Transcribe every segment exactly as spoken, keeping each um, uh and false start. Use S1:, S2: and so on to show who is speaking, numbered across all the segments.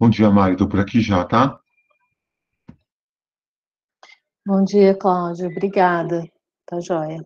S1: Bom dia, Mari. Estou por aqui já, tá?
S2: Bom dia, Cláudio. Obrigada. Tá joia.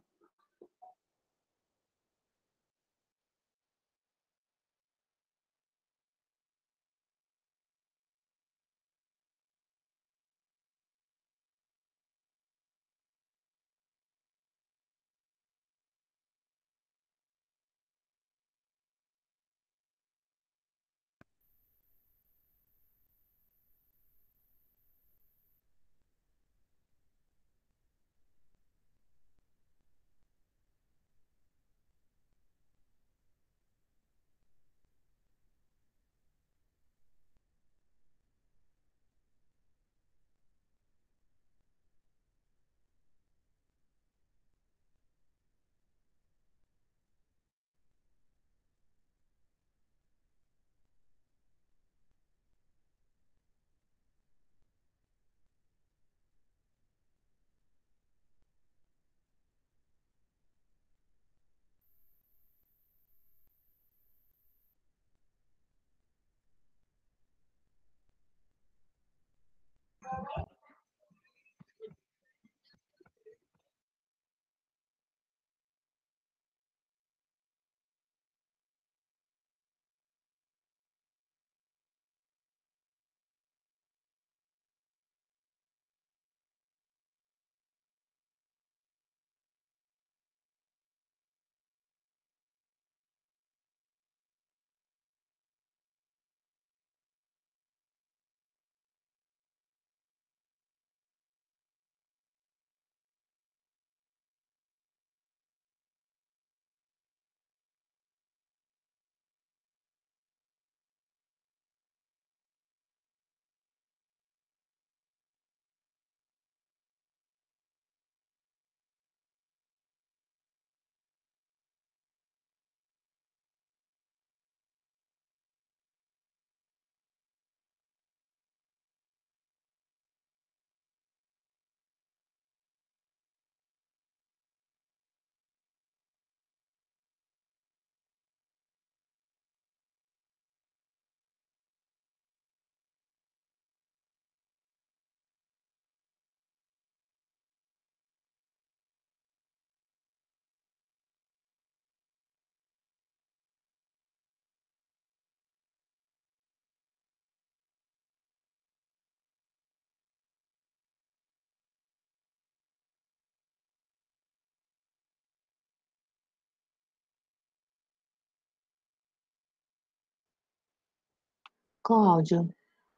S2: Cláudio,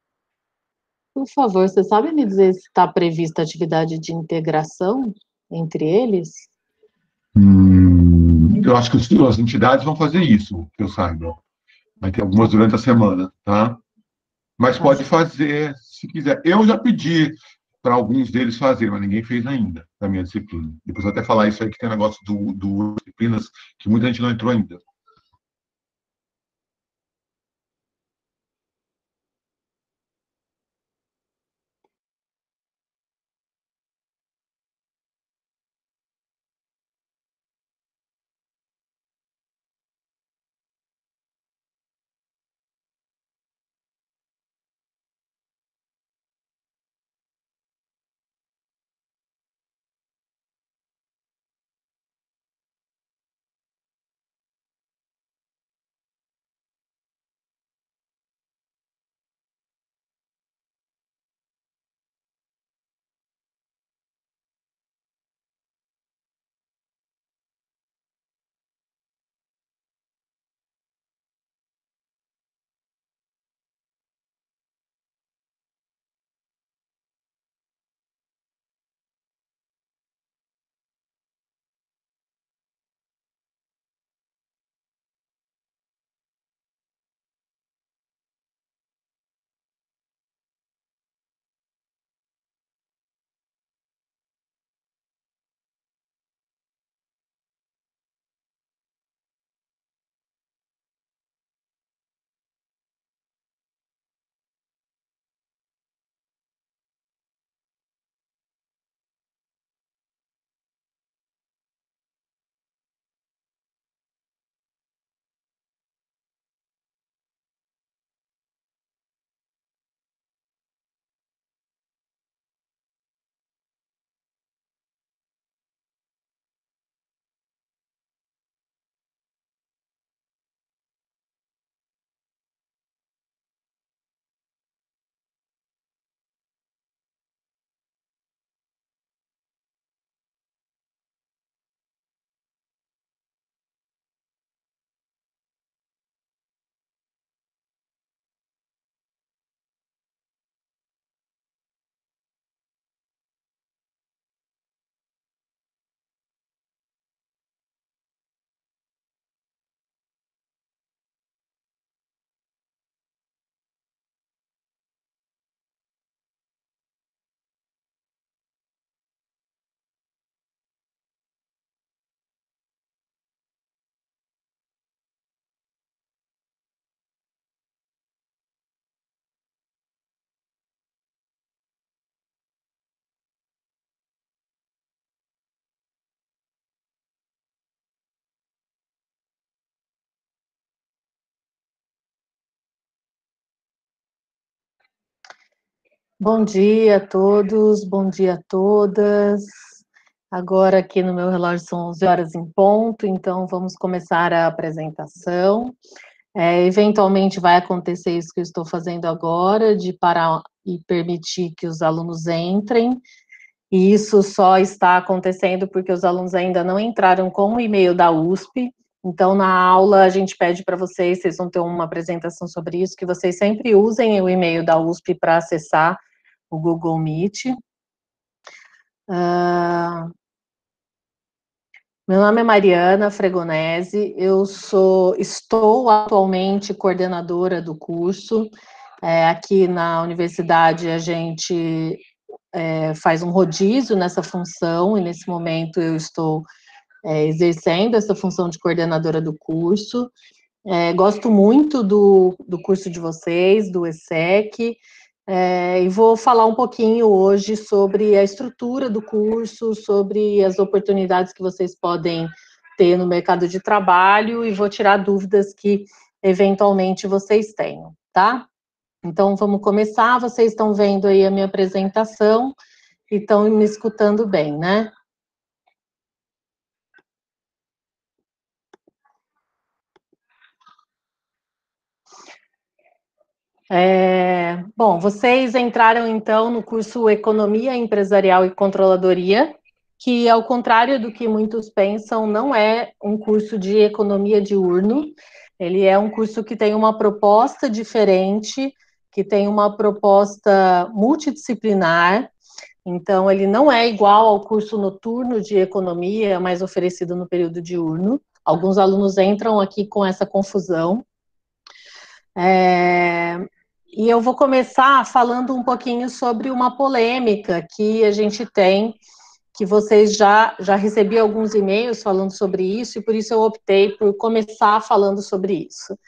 S2: por favor, você sabe me dizer se está prevista atividade de integração entre eles?
S1: Hum, eu acho que os- as entidades vão fazer isso, que eu saiba. Vai ter algumas
S2: Tá,
S1: durante a semana, tá? Mas
S2: tá
S1: pode
S2: joia.
S1: fazer se quiser. Eu já pedi para alguns deles fazer, mas ninguém fez ainda da minha disciplina. Depois eu vou até falar isso aí que tem um negócio do, do disciplinas que muita gente não entrou ainda.
S2: Bom dia a todos, bom dia a todas. Agora aqui no meu relógio são onze horas em ponto, então vamos começar a apresentação. É, eventualmente vai acontecer isso que eu estou fazendo agora, de parar e permitir que os alunos entrem, e isso só está acontecendo porque os alunos ainda não entraram com o e-mail da U S P. Então, na aula, a gente pede para vocês, vocês vão ter uma apresentação sobre isso, que vocês sempre usem o e-mail da U S P para acessar o Google Meet. Uh, meu nome é Mariana Fregonese, eu sou, estou atualmente coordenadora do curso. É, aqui na universidade a gente é, faz um rodízio nessa função, e nesse momento eu estou é, exercendo essa função de coordenadora do curso. É, gosto muito do, do curso de vocês, do E S E C, é, e vou falar um pouquinho hoje sobre a estrutura do curso, sobre as oportunidades que vocês podem ter no mercado de trabalho, e vou tirar dúvidas que eventualmente vocês tenham, tá? Então, vamos começar. Vocês estão vendo aí a minha apresentação e estão me escutando bem, né? É, bom, vocês entraram, então, no curso Economia Empresarial e Controladoria, que, ao contrário do que muitos pensam, não é um curso de economia diurno. Ele é um curso que tem uma proposta diferente, que tem uma proposta multidisciplinar. Então, ele não é igual ao curso noturno de economia, mas oferecido no período diurno. Alguns alunos entram aqui com essa confusão. É, e eu vou começar falando um pouquinho sobre uma polêmica que a gente tem, que vocês já, já recebi alguns e-mails falando sobre isso, e por isso eu optei por começar falando sobre isso.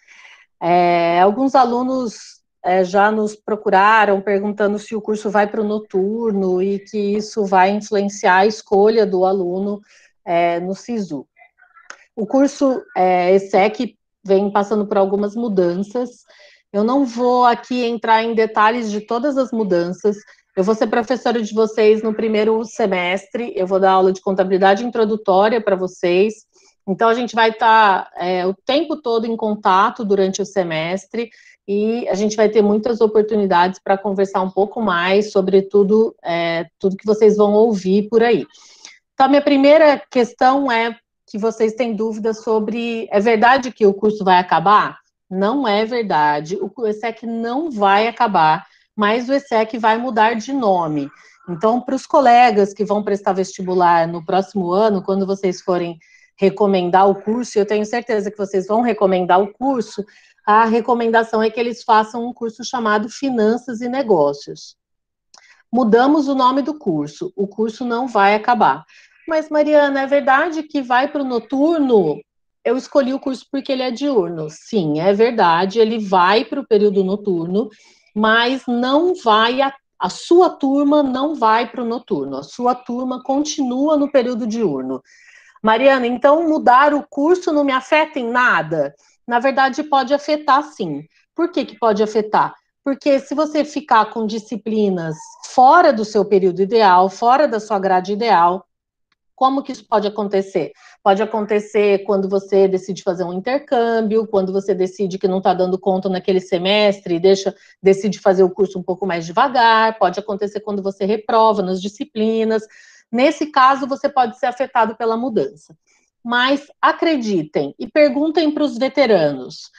S2: É, alguns alunos é, já nos procuraram perguntando se o curso vai para o noturno e que isso vai influenciar a escolha do aluno é, no SISU. O curso é, E S E C vem passando por algumas mudanças. Eu não vou aqui entrar em detalhes de todas as mudanças. Eu vou ser professora de vocês no primeiro semestre, eu vou dar aula de contabilidade introdutória para vocês. Então, a gente vai estar é, o tempo todo em contato durante o semestre, e a gente vai ter muitas oportunidades para conversar um pouco mais sobre tudo, é, tudo que vocês vão ouvir por aí. Então, a minha primeira questão é que vocês têm dúvidas sobre, é verdade que o curso vai acabar? Não é verdade, o E S E C não vai acabar, mas o E S E C vai mudar de nome. Então, para os colegas que vão prestar vestibular no próximo ano, quando vocês forem recomendar o curso, eu tenho certeza que vocês vão recomendar o curso, a recomendação é que eles façam um curso chamado Finanças e Negócios. Mudamos o nome do curso, o curso não vai acabar. Mas, Mariana, é verdade que vai para o noturno? Eu escolhi o curso porque ele é diurno. Sim, é verdade, ele vai para o período noturno, mas não vai, a, a sua turma não vai para o noturno, a sua turma continua no período diurno. Mariana, então mudar o curso não me afeta em nada? Na verdade, pode afetar sim. Por que que pode afetar? Porque se você ficar com disciplinas fora do seu período ideal, fora da sua grade ideal, como que isso pode acontecer? Pode acontecer quando você decide fazer um intercâmbio, quando você decide que não está dando conta naquele semestre e deixa, decide fazer o curso um pouco mais devagar, pode acontecer quando você reprova nas disciplinas. Nesse caso, você pode ser afetado pela mudança. Mas acreditem e perguntem para os veteranos.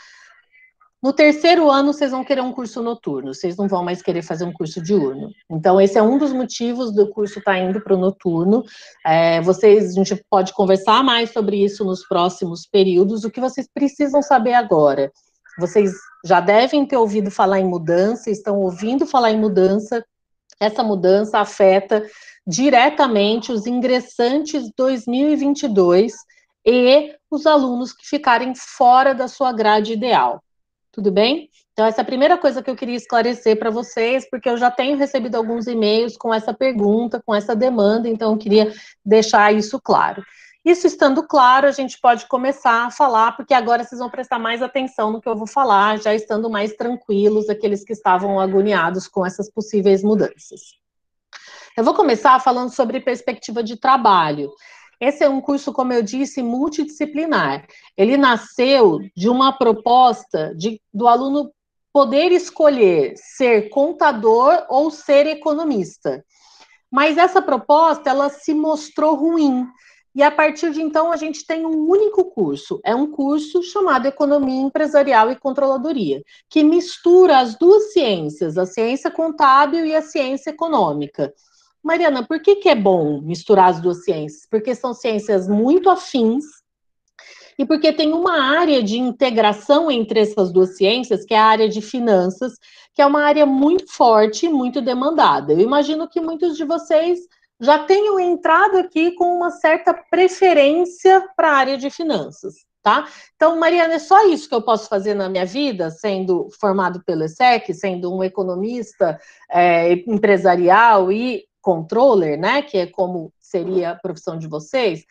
S2: No terceiro ano, vocês vão querer um curso noturno, vocês não vão mais querer fazer um curso diurno. Então, esse é um dos motivos do curso estar indo para o noturno. É, vocês, a gente pode conversar mais sobre isso nos próximos períodos. O que vocês precisam saber agora? Vocês já devem ter ouvido falar em mudança, estão ouvindo falar em mudança. Essa mudança afeta diretamente os ingressantes dois mil e vinte e dois e os alunos que ficarem fora da sua grade ideal. Tudo bem? Então, essa é a primeira coisa que eu queria esclarecer para vocês, porque eu já tenho recebido alguns e-mails com essa pergunta, com essa demanda, então eu queria deixar isso claro. Isso estando claro, a gente pode começar a falar, porque agora vocês vão prestar mais atenção no que eu vou falar, já estando mais tranquilos, aqueles que estavam agoniados com essas possíveis mudanças. Eu vou começar falando sobre perspectiva de trabalho. Esse é um curso, como eu disse, multidisciplinar. Ele nasceu de uma proposta de, do aluno poder escolher ser contador ou ser economista. Mas essa proposta, ela se mostrou ruim. E a partir de então, a gente tem um único curso. É um curso chamado Economia Empresarial e Controladoria, que mistura as duas ciências, a ciência contábil e a ciência econômica. Mariana, por que que é bom misturar as duas ciências? Porque são ciências muito afins e porque tem uma área de integração entre essas duas ciências, que é a área de finanças, que é uma área muito forte e muito demandada. Eu imagino que muitos de vocês já tenham entrado aqui com uma certa preferência para a área de finanças, tá? Então, Mariana, é só isso que eu posso fazer na minha vida, sendo formado pelo E S E C, sendo um economista é, empresarial e controller, né, que é como seria a profissão de vocês?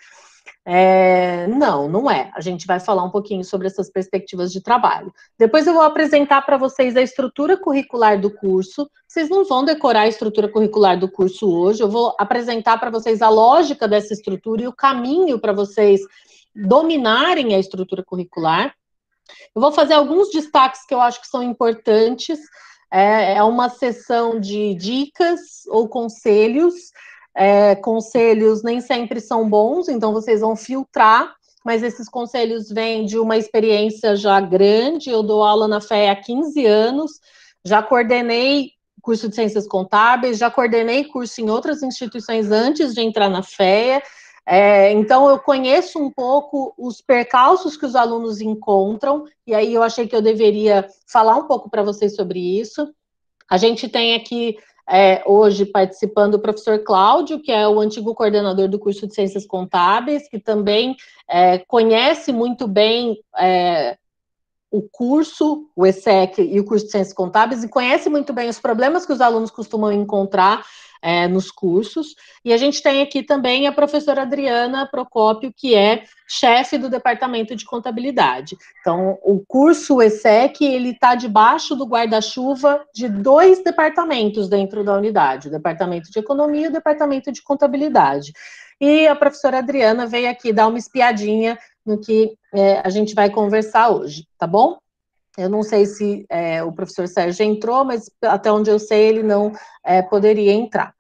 S2: É, não, não é. A gente vai falar um pouquinho sobre essas perspectivas de trabalho. Depois eu vou apresentar para vocês a estrutura curricular do curso. Vocês não vão decorar a estrutura curricular do curso hoje. Eu vou apresentar para vocês a lógica dessa estrutura e o caminho para vocês dominarem a estrutura curricular. Eu vou fazer alguns destaques que eu acho que são importantes. É, é uma sessão de dicas ou conselhos. É, conselhos nem sempre são bons, então vocês vão filtrar, mas esses conselhos vêm de uma experiência já grande. Eu dou aula na F E há quinze anos, já coordenei curso de Ciências Contábeis, já coordenei curso em outras instituições antes de entrar na F E A, é, então eu conheço um pouco os percalços que os alunos encontram, e aí eu achei que eu deveria falar um pouco para vocês sobre isso. A gente tem aqui É, hoje participando o professor Cláudio, que é o antigo coordenador do curso de Ciências Contábeis, que também é, conhece muito bem é, o curso, o E S E C e o curso de Ciências Contábeis, e conhece muito bem os problemas que os alunos costumam encontrar é, nos cursos. E a gente tem aqui também a professora Adriana Procópio, que é chefe do Departamento de Contabilidade. Então, o curso E S E C, ele está debaixo do guarda-chuva de dois departamentos dentro da unidade, o Departamento de Economia e o Departamento de Contabilidade. E a professora Adriana veio aqui dar uma espiadinha no que é, a gente vai conversar hoje, tá bom? Eu não sei se é, o professor Sérgio entrou, mas até onde eu sei, ele não é, poderia entrar.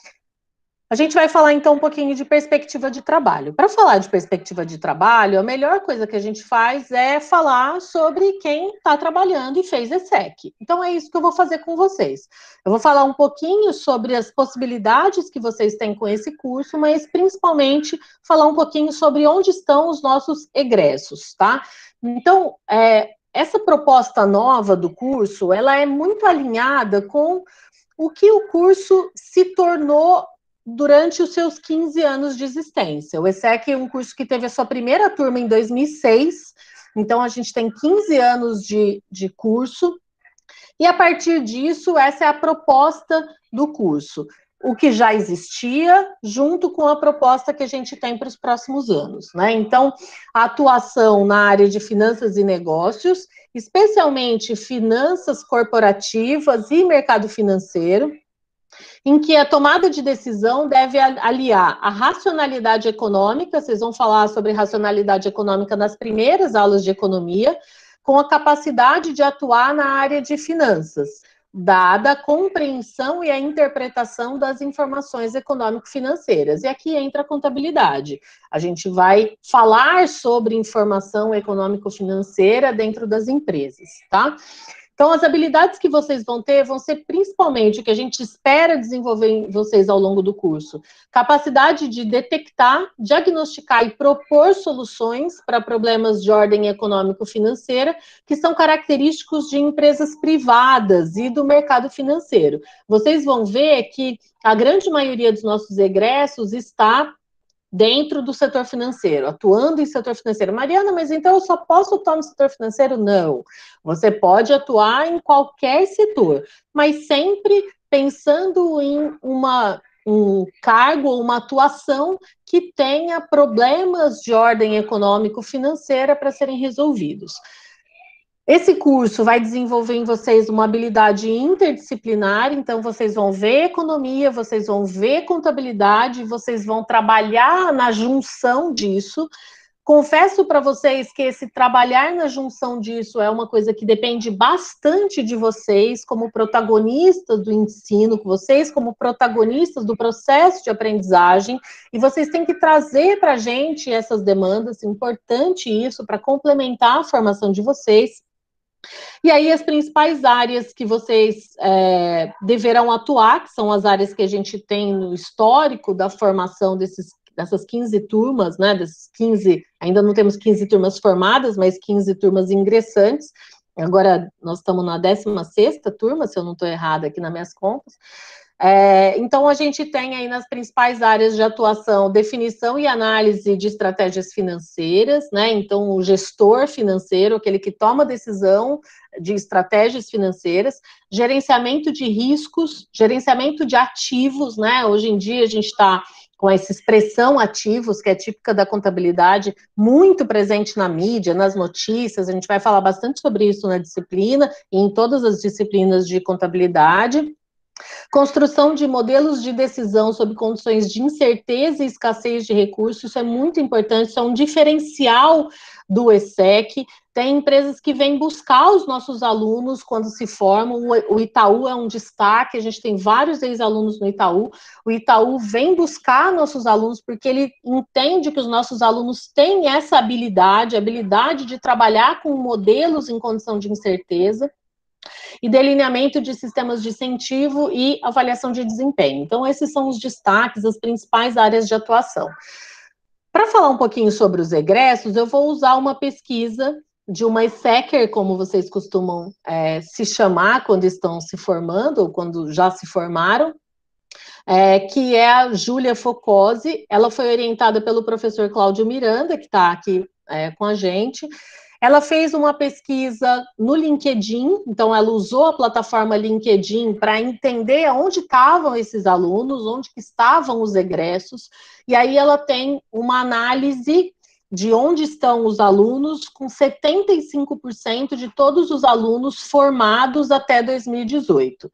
S2: A gente vai falar, então, um pouquinho de perspectiva de trabalho. Para falar de perspectiva de trabalho, a melhor coisa que a gente faz é falar sobre quem está trabalhando e fez E S E C. Então, é isso que eu vou fazer com vocês. Eu vou falar um pouquinho sobre as possibilidades que vocês têm com esse curso, mas, principalmente, falar um pouquinho sobre onde estão os nossos egressos, tá? Então, é, essa proposta nova do curso, ela é muito alinhada com o que o curso se tornou durante os seus quinze anos de existência. O E S E C é um curso que teve a sua primeira turma em dois mil e seis, então a gente tem quinze anos de, de curso, e a partir disso, essa é a proposta do curso. O que já existia, junto com a proposta que a gente tem para os próximos anos, né? Então, a atuação na área de finanças e negócios, especialmente finanças corporativas e mercado financeiro, em que a tomada de decisão deve aliar a racionalidade econômica, vocês vão falar sobre racionalidade econômica nas primeiras aulas de economia, com a capacidade de atuar na área de finanças, dada a compreensão e a interpretação das informações econômico-financeiras. E aqui entra a contabilidade. A gente vai falar sobre informação econômico-financeira dentro das empresas, tá? Então, as habilidades que vocês vão ter vão ser principalmente o que a gente espera desenvolver em vocês ao longo do curso. Capacidade de detectar, diagnosticar e propor soluções para problemas de ordem econômico-financeira, que são característicos de empresas privadas e do mercado financeiro. Vocês vão ver que a grande maioria dos nossos egressos está dentro do setor financeiro, atuando em setor financeiro. Mariana, mas então eu só posso atuar no setor financeiro? Não. Você pode atuar em qualquer setor, mas sempre pensando em uma, um cargo ou uma atuação que tenha problemas de ordem econômico-financeira para serem resolvidos. Esse curso vai desenvolver em vocês uma habilidade interdisciplinar, então vocês vão ver economia, vocês vão ver contabilidade, vocês vão trabalhar na junção disso. Confesso para vocês que esse trabalhar na junção disso é uma coisa que depende bastante de vocês como protagonistas do ensino, vocês como protagonistas do processo de aprendizagem, e vocês têm que trazer para a gente essas demandas, é importante isso para complementar a formação de vocês. E aí as principais áreas que vocês é, deverão atuar, que são as áreas que a gente tem no histórico da formação desses, dessas quinze turmas, né, desses quinze, ainda não temos quinze turmas formadas, mas quinze turmas ingressantes. Agora nós estamos na décima sexta turma, se eu não estou errada aqui nas minhas contas. É, então, a gente tem aí nas principais áreas de atuação, definição e análise de estratégias financeiras, né? Então, o gestor financeiro, aquele que toma decisão de estratégias financeiras, gerenciamento de riscos, gerenciamento de ativos, né? Hoje em dia, a gente está com essa expressão ativos, que é típica da contabilidade, muito presente na mídia, nas notícias, a gente vai falar bastante sobre isso na disciplina e em todas as disciplinas de contabilidade. Construção de modelos de decisão sob condições de incerteza e escassez de recursos, isso é muito importante, isso é um diferencial do E S E C. Tem empresas que vêm buscar os nossos alunos quando se formam, o Itaú é um destaque, a gente tem vários ex-alunos no Itaú, o Itaú vem buscar nossos alunos porque ele entende que os nossos alunos têm essa habilidade, a habilidade de trabalhar com modelos em condição de incerteza, e delineamento de sistemas de incentivo e avaliação de desempenho. Então, esses são os destaques, as principais áreas de atuação. Para falar um pouquinho sobre os egressos, eu vou usar uma pesquisa de uma ESSECer, como vocês costumam é, se chamar quando estão se formando, ou quando já se formaram, é, que é a Júlia Focosi. Ela foi orientada pelo professor Cláudio Miranda, que está aqui é, com a gente. Ela fez uma pesquisa no LinkedIn, então ela usou a plataforma LinkedIn para entender onde estavam esses alunos, onde estavam os egressos, e aí ela tem uma análise de onde estão os alunos, com setenta e cinco por cento de todos os alunos formados até dois mil e dezoito.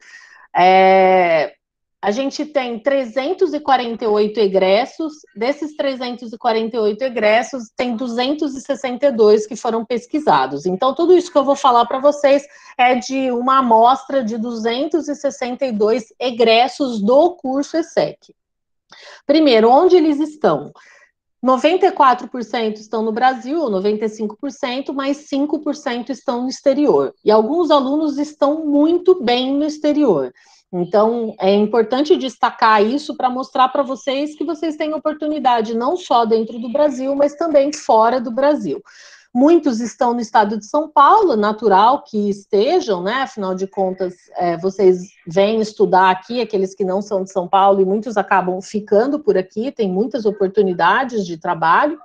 S2: É... A gente tem trezentos e quarenta e oito egressos, desses trezentos e quarenta e oito egressos, tem duzentos e sessenta e dois que foram pesquisados. Então, tudo isso que eu vou falar para vocês é de uma amostra de duzentos e sessenta e dois egressos do curso E S E C. Primeiro, onde eles estão? noventa e quatro por cento estão no Brasil, noventa e cinco por cento, mas cinco por cento estão no exterior. E alguns alunos estão muito bem no exterior. Então, é importante destacar isso para mostrar para vocês que vocês têm oportunidade não só dentro do Brasil, mas também fora do Brasil. Muitos estão no estado de São Paulo, natural que estejam, né? Afinal de contas, é, vocês vêm estudar aqui, aqueles que não são de São Paulo, e muitos acabam ficando por aqui, tem muitas oportunidades de trabalho.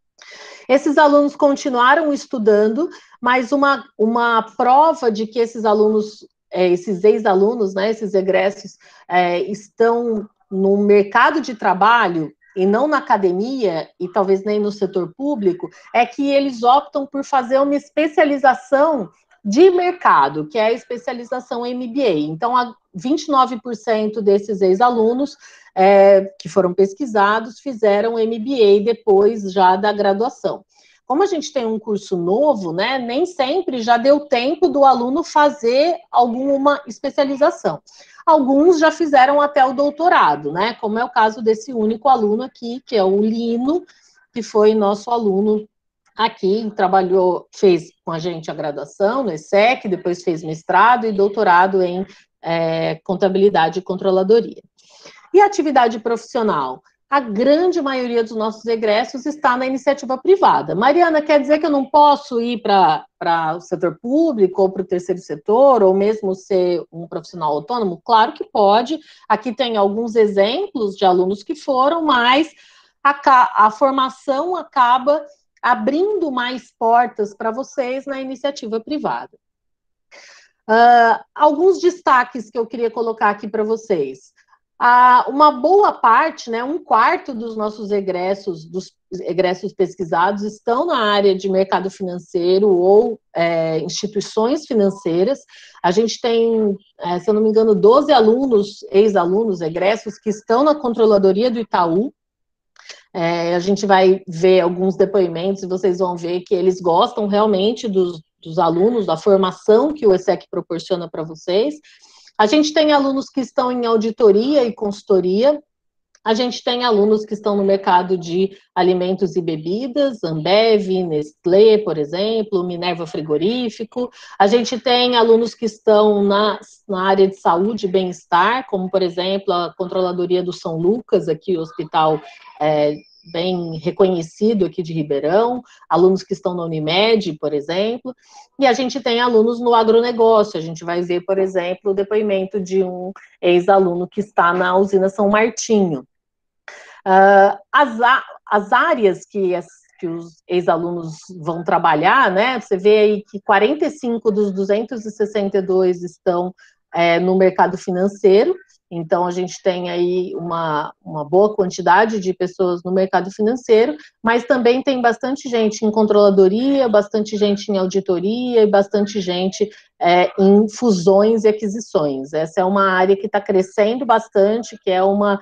S2: Esses alunos continuaram estudando, mas uma, uma prova de que esses alunos... É, esses ex-alunos, né, esses egressos, é, estão no mercado de trabalho e não na academia, e talvez nem no setor público, é que eles optam por fazer uma especialização de mercado, que é a especialização M B A. Então, vinte e nove por cento desses ex-alunos é, que foram pesquisados fizeram M B A depois já da graduação. Como a gente tem um curso novo, né, nem sempre já deu tempo do aluno fazer alguma especialização. Alguns já fizeram até o doutorado, né, como é o caso desse único aluno aqui, que é o Lino, que foi nosso aluno aqui, trabalhou, fez com a gente a graduação no E S E C, depois fez mestrado e doutorado em é, contabilidade e controladoria. E a atividade profissional? A grande maioria dos nossos egressos está na iniciativa privada. Mariana, quer dizer que eu não posso ir para o setor público ou para o terceiro setor, ou mesmo ser um profissional autônomo? Claro que pode. Aqui tem alguns exemplos de alunos que foram, mas a, a formação acaba abrindo mais portas para vocês na iniciativa privada. Uh, alguns destaques que eu queria colocar aqui para vocês. Ah, uma boa parte, né, um quarto dos nossos egressos, dos egressos pesquisados, estão na área de mercado financeiro ou é, instituições financeiras. A gente tem, é, se eu não me engano, doze alunos, ex-alunos, egressos, que estão na controladoria do Itaú. É, a gente vai ver alguns depoimentos e vocês vão ver que eles gostam realmente dos, dos alunos, da formação que o ESSEC proporciona para vocês. A gente tem alunos que estão em auditoria e consultoria, a gente tem alunos que estão no mercado de alimentos e bebidas, Ambev, Nestlé, por exemplo, Minerva Frigorífico. A gente tem alunos que estão na, na área de saúde e bem-estar, como, por exemplo, a Controladoria do São Lucas, aqui o hospital é, bem reconhecido aqui de Ribeirão, alunos que estão na Unimed, por exemplo, e a gente tem alunos no agronegócio. A gente vai ver, por exemplo, o depoimento de um ex-aluno que está na usina São Martinho. Uh, as, as áreas que, as, que os ex-alunos vão trabalhar, né? Você vê aí que quarenta e cinco dos duzentos e sessenta e dois estão é, no mercado financeiro, então a gente tem aí uma, uma boa quantidade de pessoas no mercado financeiro, mas também tem bastante gente em controladoria, bastante gente em auditoria e bastante gente é, em fusões e aquisições. Essa é uma área que está crescendo bastante, que é uma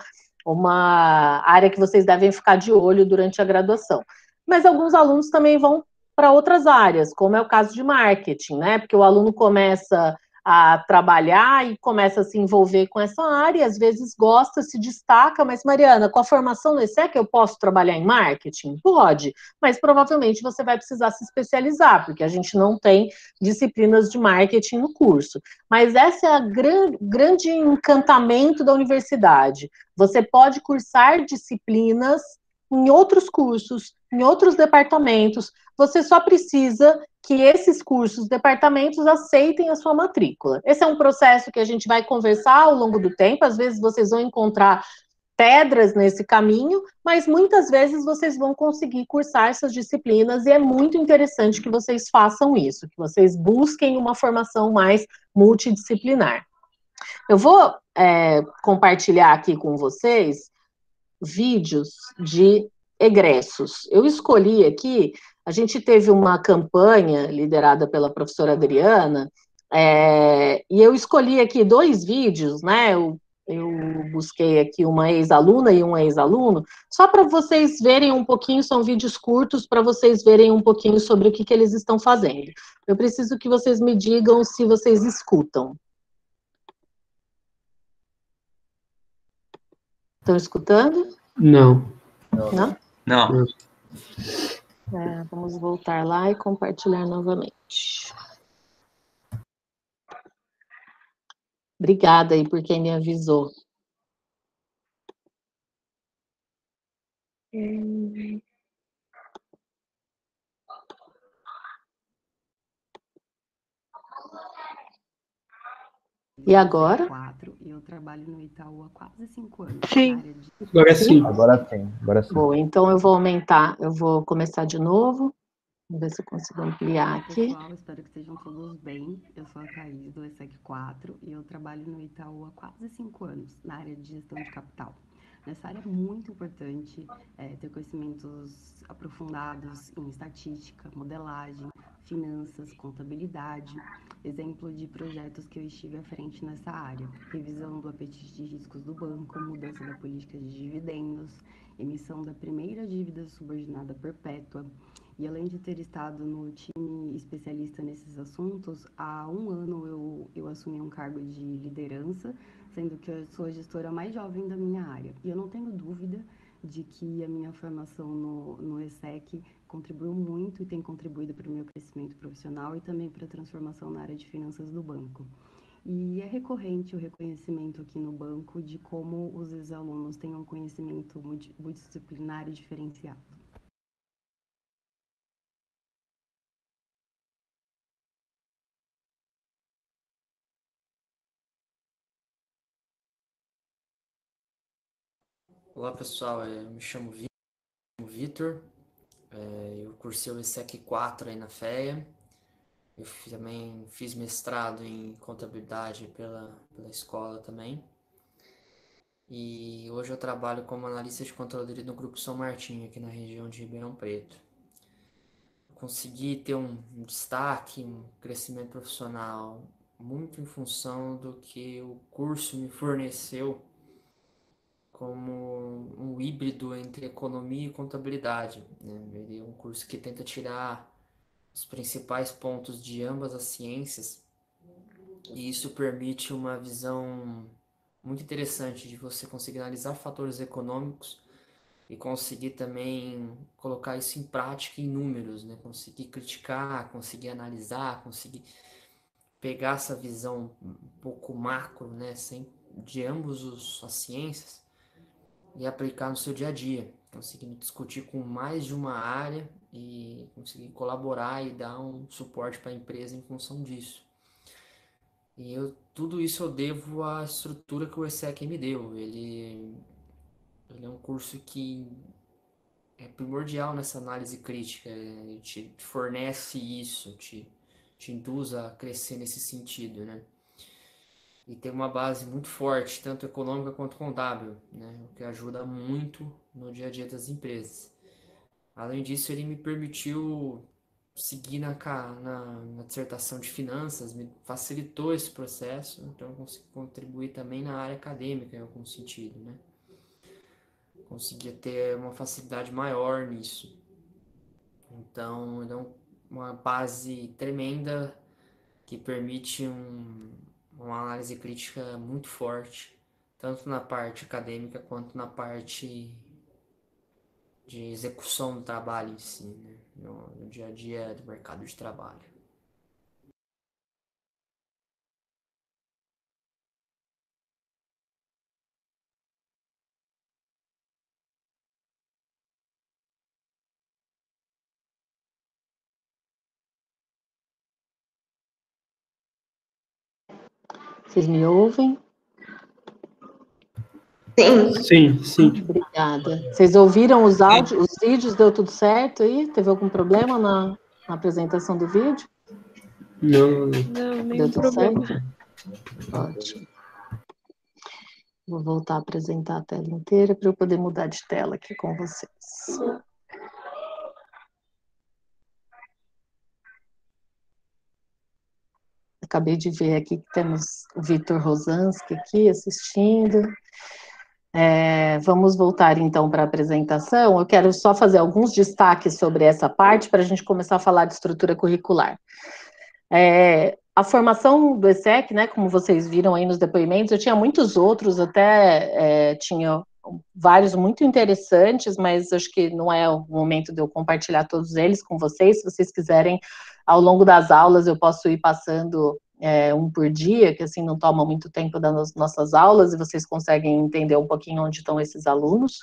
S2: uma área que vocês devem ficar de olho durante a graduação. Mas alguns alunos também vão para outras áreas, como é o caso de marketing, né? Porque o aluno começa a trabalhar e começa a se envolver com essa área, e às vezes gosta, se destaca, mas Mariana, com a formação no ESSEC eu posso trabalhar em marketing? Pode, mas provavelmente você vai precisar se especializar, porque a gente não tem disciplinas de marketing no curso. Mas esse é o gran, grande encantamento da universidade. Você pode cursar disciplinas em outros cursos, em outros departamentos, você só precisa que esses cursos, departamentos, aceitem a sua matrícula. Esse é um processo que a gente vai conversar ao longo do tempo, às vezes vocês vão encontrar pedras nesse caminho, mas muitas vezes vocês vão conseguir cursar essas disciplinas e é muito interessante que vocês façam isso, que vocês busquem uma formação mais multidisciplinar. Eu vou é, compartilhar aqui com vocês vídeos de egressos. Eu escolhi aqui, a gente teve uma campanha liderada pela professora Adriana, é, e eu escolhi aqui dois vídeos, né? Eu, eu busquei aqui uma ex-aluna e um ex-aluno, só para vocês verem um pouquinho, são vídeos curtos, para vocês verem um pouquinho sobre o que, que eles estão fazendo. Eu preciso que vocês me digam se vocês escutam. Estão escutando?
S3: Não.
S2: Não?
S4: Não.
S2: É, vamos voltar lá e compartilhar novamente. Obrigada aí por quem me avisou. Hum. E agora?
S5: E eu trabalho no Itaú há quase cinco anos.
S2: Sim.
S5: De...
S3: Agora sim.
S6: Agora sim. Agora sim.
S2: Bom, então eu vou aumentar, eu vou começar de novo. Vamos ver se eu consigo ampliar aqui.
S5: Pessoal, espero que estejam todos bem. Eu sou a Thaís, do ESSEC quatro, e eu trabalho no Itaú há quase cinco anos, na área de gestão de capital. Nessa área é muito importante é, ter conhecimentos aprofundados em estatística, modelagem, finanças, contabilidade. Exemplo de projetos que eu estive à frente nessa área: revisão do apetite de riscos do banco, mudança da política de dividendos, emissão da primeira dívida subordinada perpétua. E além de ter estado no time especialista nesses assuntos, há um ano eu, eu assumi um cargo de liderança, sendo que eu sou a gestora mais jovem da minha área. E eu não tenho dúvida de que a minha formação no, no ESSEC contribuiu muito e tem contribuído para o meu crescimento profissional e também para a transformação na área de finanças do banco. E é recorrente o reconhecimento aqui no banco de como os ex-alunos têm um conhecimento multidisciplinar e diferenciado.
S4: Olá pessoal, eu me chamo Vitor, eu cursei o ESSEC quatro aí na F E A, eu também fiz mestrado em contabilidade pela, pela escola também, e hoje eu trabalho como analista de controle no Grupo São Martinho, aqui na região de Ribeirão Preto. Consegui ter um destaque, um crescimento profissional muito em função do que o curso me forneceu como um híbrido entre economia e contabilidade, né? Ele é um curso que tenta tirar os principais pontos de ambas as ciências, e isso permite uma visão muito interessante de você conseguir analisar fatores econômicos e conseguir também colocar isso em prática em números, né? Conseguir criticar, conseguir analisar, conseguir pegar essa visão um pouco macro, né? Sem, de ambos os, as ciências, e aplicar no seu dia a dia, conseguindo discutir com mais de uma área e conseguir colaborar e dar um suporte para a empresa em função disso. E eu, tudo isso eu devo à estrutura que o ESSEC me deu. Ele, ele é um curso que é primordial nessa análise crítica, ele te fornece isso, te, te induz a crescer nesse sentido, né? E tem uma base muito forte, tanto econômica quanto contábil, né? O que ajuda muito no dia a dia das empresas. Além disso, ele me permitiu seguir na, na, na dissertação de finanças, me facilitou esse processo, então eu consegui contribuir também na área acadêmica, em algum sentido, né? Conseguia ter uma facilidade maior nisso. Então, ele é uma base tremenda que permite um, uma análise crítica muito forte, tanto na parte acadêmica quanto na parte de execução do trabalho em si, né? no, no dia a dia do mercado de trabalho.
S2: Vocês me ouvem?
S3: Sim. Sim, sim.
S2: Obrigada. Vocês ouviram os áudios, os vídeos? Deu tudo certo aí? Teve algum problema na, na apresentação do vídeo?
S3: Não,
S6: não, nenhum problema.
S2: Certo? Ótimo. Vou voltar a apresentar a tela inteira para eu poder mudar de tela aqui com vocês. Acabei de ver aqui que temos o Vitor Rosanski aqui assistindo. É, vamos voltar então para a apresentação. Eu quero só fazer alguns destaques sobre essa parte para a gente começar a falar de estrutura curricular. É, a formação do ESSEC, né, como vocês viram aí nos depoimentos, eu tinha muitos outros, até é, tinha vários muito interessantes, mas acho que não é o momento de eu compartilhar todos eles com vocês. Se vocês quiserem, ao longo das aulas, eu posso ir passando é, um por dia, que assim não toma muito tempo das nossas aulas, e vocês conseguem entender um pouquinho onde estão esses alunos.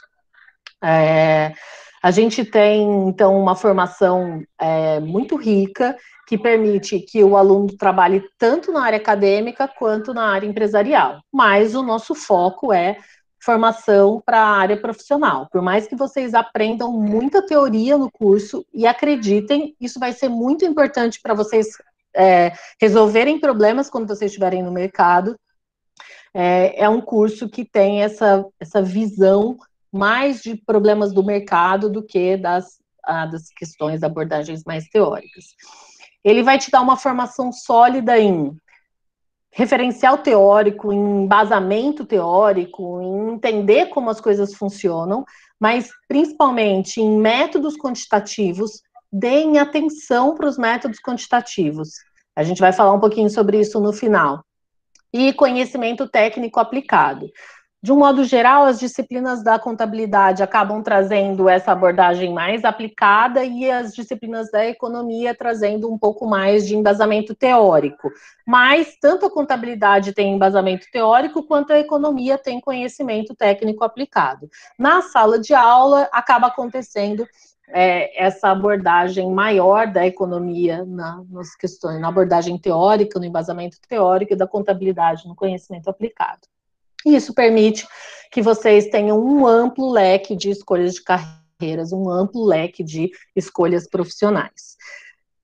S2: É, a gente tem, então, uma formação é, muito rica, que permite que o aluno trabalhe tanto na área acadêmica quanto na área empresarial, mas o nosso foco é formação para a área profissional. Por mais que vocês aprendam muita teoria no curso, e acreditem, isso vai ser muito importante para vocês é, resolverem problemas quando vocês estiverem no mercado. É, é um curso que tem essa, essa visão mais de problemas do mercado do que das, ah, das questões, abordagens mais teóricas. Ele vai te dar uma formação sólida em referencial teórico, em embasamento teórico, em entender como as coisas funcionam, mas principalmente em métodos quantitativos. Deem atenção para os métodos quantitativos. A gente vai falar um pouquinho sobre isso no final. E conhecimento técnico aplicado. De um modo geral, as disciplinas da contabilidade acabam trazendo essa abordagem mais aplicada e as disciplinas da economia trazendo um pouco mais de embasamento teórico. Mas tanto a contabilidade tem embasamento teórico, quanto a economia tem conhecimento técnico aplicado. Na sala de aula, acaba acontecendo é, essa abordagem maior da economia na, nas questões, na abordagem teórica, no embasamento teórico, e da contabilidade no conhecimento aplicado. Isso permite que vocês tenham um amplo leque de escolhas de carreiras, um amplo leque de escolhas profissionais.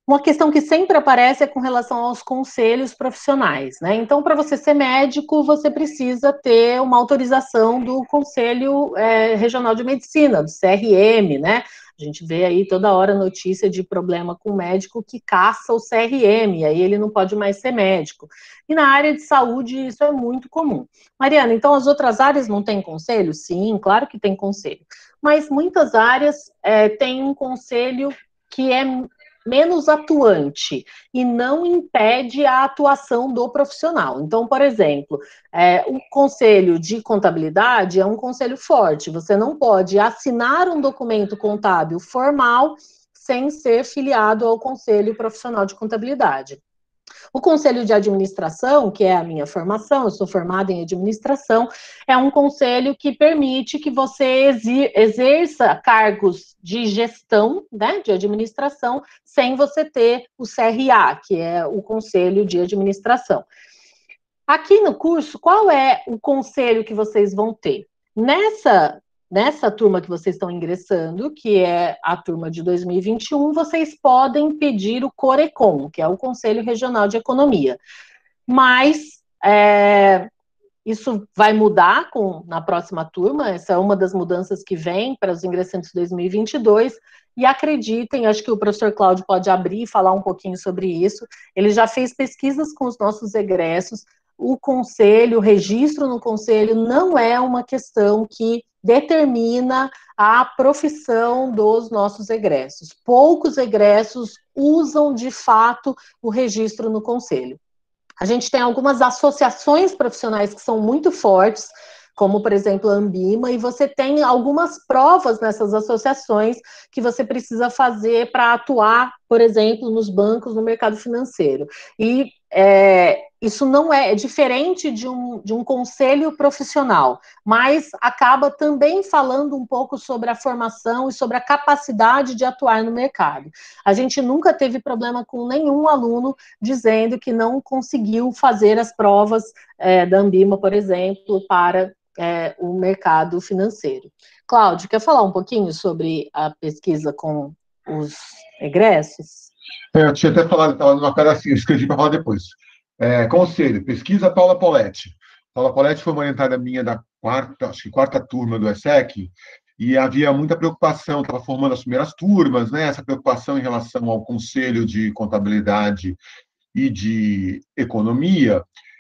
S2: Uma questão que sempre aparece é com relação aos conselhos profissionais, né? Então, para você ser médico, você precisa ter uma autorização do Conselho é, Regional de Medicina, do C R M, né? A gente vê aí toda hora notícia de problema com médico que caça o C R M, aí ele não pode mais ser médico. E na área de saúde isso é muito comum. Mariana, então as outras áreas não têm conselho? Sim, claro que tem conselho. Mas muitas áreas é, têm um conselho que é menos atuante e não impede a atuação do profissional. Então, por exemplo, é, o conselho de contabilidade é um conselho forte. Você não pode assinar um documento contábil formal sem ser filiado ao conselho profissional de contabilidade. O conselho de administração, que é a minha formação, eu sou formada em administração, é um conselho que permite que você exerça cargos de gestão, né, de administração, sem você ter o C R A, que é o conselho de administração. Aqui no curso, qual é o conselho que vocês vão ter? Nessa Nessa turma que vocês estão ingressando, que é a turma de dois mil e vinte e um, vocês podem pedir o CORECON, que é o Conselho Regional de Economia. Mas é, isso vai mudar com, na próxima turma, essa é uma das mudanças que vem para os ingressantes de dois mil e vinte e dois, e acreditem, acho que o professor Cláudio pode abrir e falar um pouquinho sobre isso, ele já fez pesquisas com os nossos egressos, o conselho, o registro no conselho não é uma questão que determina a profissão dos nossos egressos. Poucos egressos usam, de fato, o registro no conselho. A gente tem algumas associações profissionais que são muito fortes, como, por exemplo, a Ambima, e você tem algumas provas nessas associações que você precisa fazer para atuar, por exemplo, nos bancos, no mercado financeiro. E é, isso não é, é diferente de um, de um conselho profissional, mas acaba também falando um pouco sobre a formação e sobre a capacidade de atuar no mercado. A gente nunca teve problema com nenhum aluno dizendo que não conseguiu fazer as provas é, da Ambima, por exemplo, para é, o mercado financeiro. Cláudio, quer falar um pouquinho sobre a pesquisa com os egressos?
S1: É, eu tinha até falado, estava numa pedacinha, eu escrevi para falar depois. É, conselho, pesquisa Paula Poletti. Paula Poletti foi uma orientada minha da quarta, acho que quarta turma do ESSEC, e havia muita preocupação, estava formando as primeiras turmas, né, essa preocupação em relação ao conselho de contabilidade e de economia,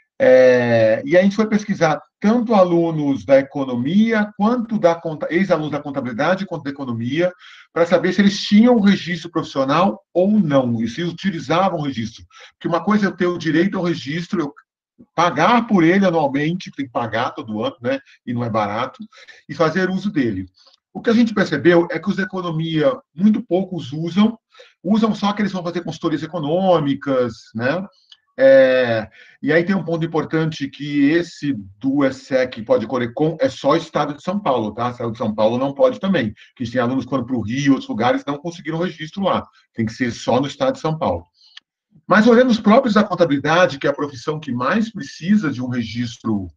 S1: é, e a gente foi pesquisar tanto alunos da economia, quanto da ex-alunos da contabilidade, quanto da economia, para saber se eles tinham registro profissional ou não, e se utilizavam o registro. Porque uma coisa é eu ter o direito ao registro, eu pagar por ele anualmente, tem que pagar todo ano, né, e não é barato, e fazer uso dele. O que a gente percebeu é que os da economia, muito poucos usam, usam só que eles vão fazer consultorias econômicas, né, É, e aí tem um ponto importante que esse do ESSEC pode CORECON é só o estado de São Paulo, tá? O estado de São Paulo não pode também, porque tem alunos que foram para o Rio, outros lugares, não conseguiram registro lá. Tem que ser só no estado de São Paulo. Mas olhando os próprios da contabilidade, que é a profissão que mais precisa de um registro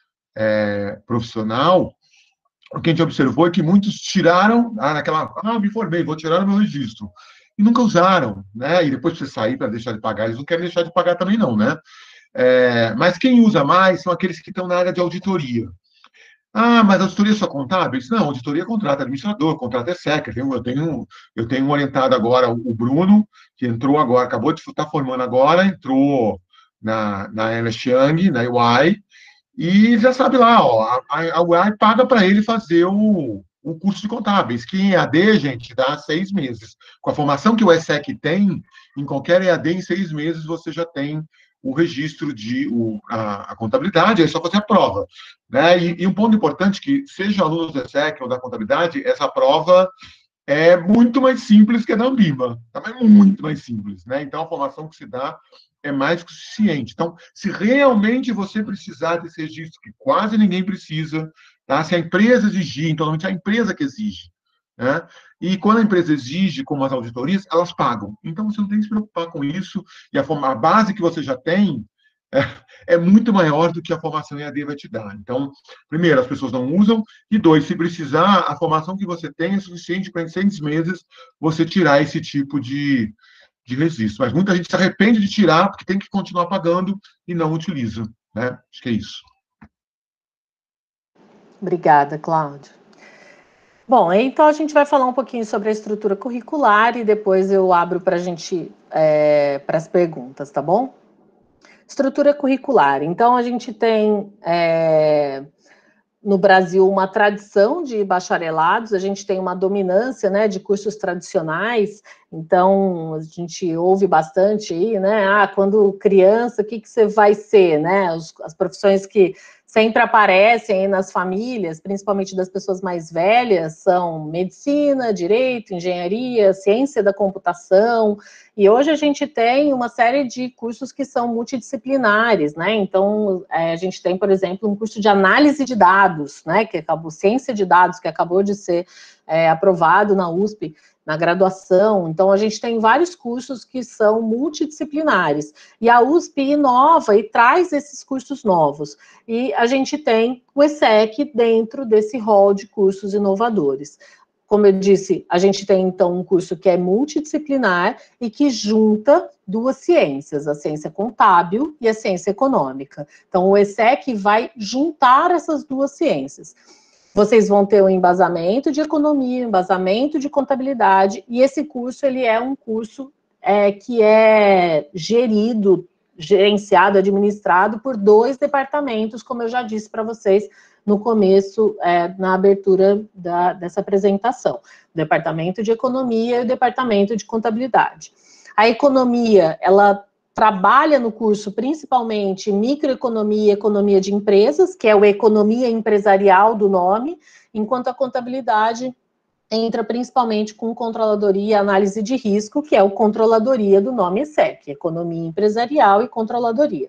S1: é, profissional, o que a gente observou é que muitos tiraram, ah, naquela, ah, me formei, vou tirar o meu registro. E nunca usaram, né? E depois você sair para deixar de pagar, eles não querem deixar de pagar também não, né? É, mas quem usa mais são aqueles que estão na área de auditoria. Ah, mas a auditoria é só contábil? Não, a auditoria contrata administrador, contrata ESSEC. Eu tenho, eu tenho, eu tenho um orientado agora, o Bruno, que entrou agora, acabou de estar formando agora, entrou na, na Ernst Young, na U I, e já sabe lá, ó, a, a U I paga para ele fazer o, o curso de contábeis, que em E A D, gente, dá seis meses. Com a formação que o ESSEC tem, em qualquer E A D, em seis meses, você já tem o registro de o, a, a contabilidade, é só fazer a prova. Né? E, e um ponto importante que, seja aluno do ESSEC ou da contabilidade, essa prova é muito mais simples que a da Ambima. Também é muito mais simples. Né? Então, a formação que se dá é mais que o suficiente. Então, se realmente você precisar desse registro, que quase ninguém precisa, tá? Se a empresa exigir, então, normalmente é a empresa que exige. Né? E quando a empresa exige, como as auditorias, elas pagam. Então, você não tem que se preocupar com isso, e a, forma, a base que você já tem é, é muito maior do que a formação E A D vai te dar. Então, primeiro, as pessoas não usam, e dois, se precisar, a formação que você tem é suficiente para, em seis meses, você tirar esse tipo de, de registro. Mas muita gente se arrepende de tirar, porque tem que continuar pagando e não utiliza, né? Acho que é isso.
S2: Obrigada, Cláudio. Bom, então a gente vai falar um pouquinho sobre a estrutura curricular e depois eu abro para a gente, é, para as perguntas, tá bom? Estrutura curricular. Então, a gente tem é, no Brasil uma tradição de bacharelados, a gente tem uma dominância, né, de cursos tradicionais, então a gente ouve bastante aí, né, ah, quando criança, o que, que você vai ser, né, Os, as profissões que sempre aparecem aí nas famílias, principalmente das pessoas mais velhas, são medicina, direito, engenharia, ciência da computação, e hoje a gente tem uma série de cursos que são multidisciplinares, né, então é, a gente tem, por exemplo, um curso de análise de dados, né, que acabou, ciência de dados, que acabou de ser é, aprovado na U S P, na graduação, então a gente tem vários cursos que são multidisciplinares, e a U S P inova e traz esses cursos novos, e a gente tem o ESSEC dentro desse rol de cursos inovadores. Como eu disse, a gente tem, então, um curso que é multidisciplinar e que junta duas ciências, a ciência contábil e a ciência econômica. Então, o ESSEC vai juntar essas duas ciências. Vocês vão ter um embasamento de economia, um embasamento de contabilidade, e esse curso, ele é um curso é, que é gerido, gerenciado, administrado por dois departamentos, como eu já disse para vocês no começo, é, na abertura da, dessa apresentação. O Departamento de Economia e o Departamento de Contabilidade. A economia, ela trabalha no curso principalmente microeconomia e economia de empresas, que é o economia empresarial do nome, enquanto a contabilidade entra principalmente com controladoria e análise de risco, que é o controladoria do nome ESSEC, economia empresarial e controladoria.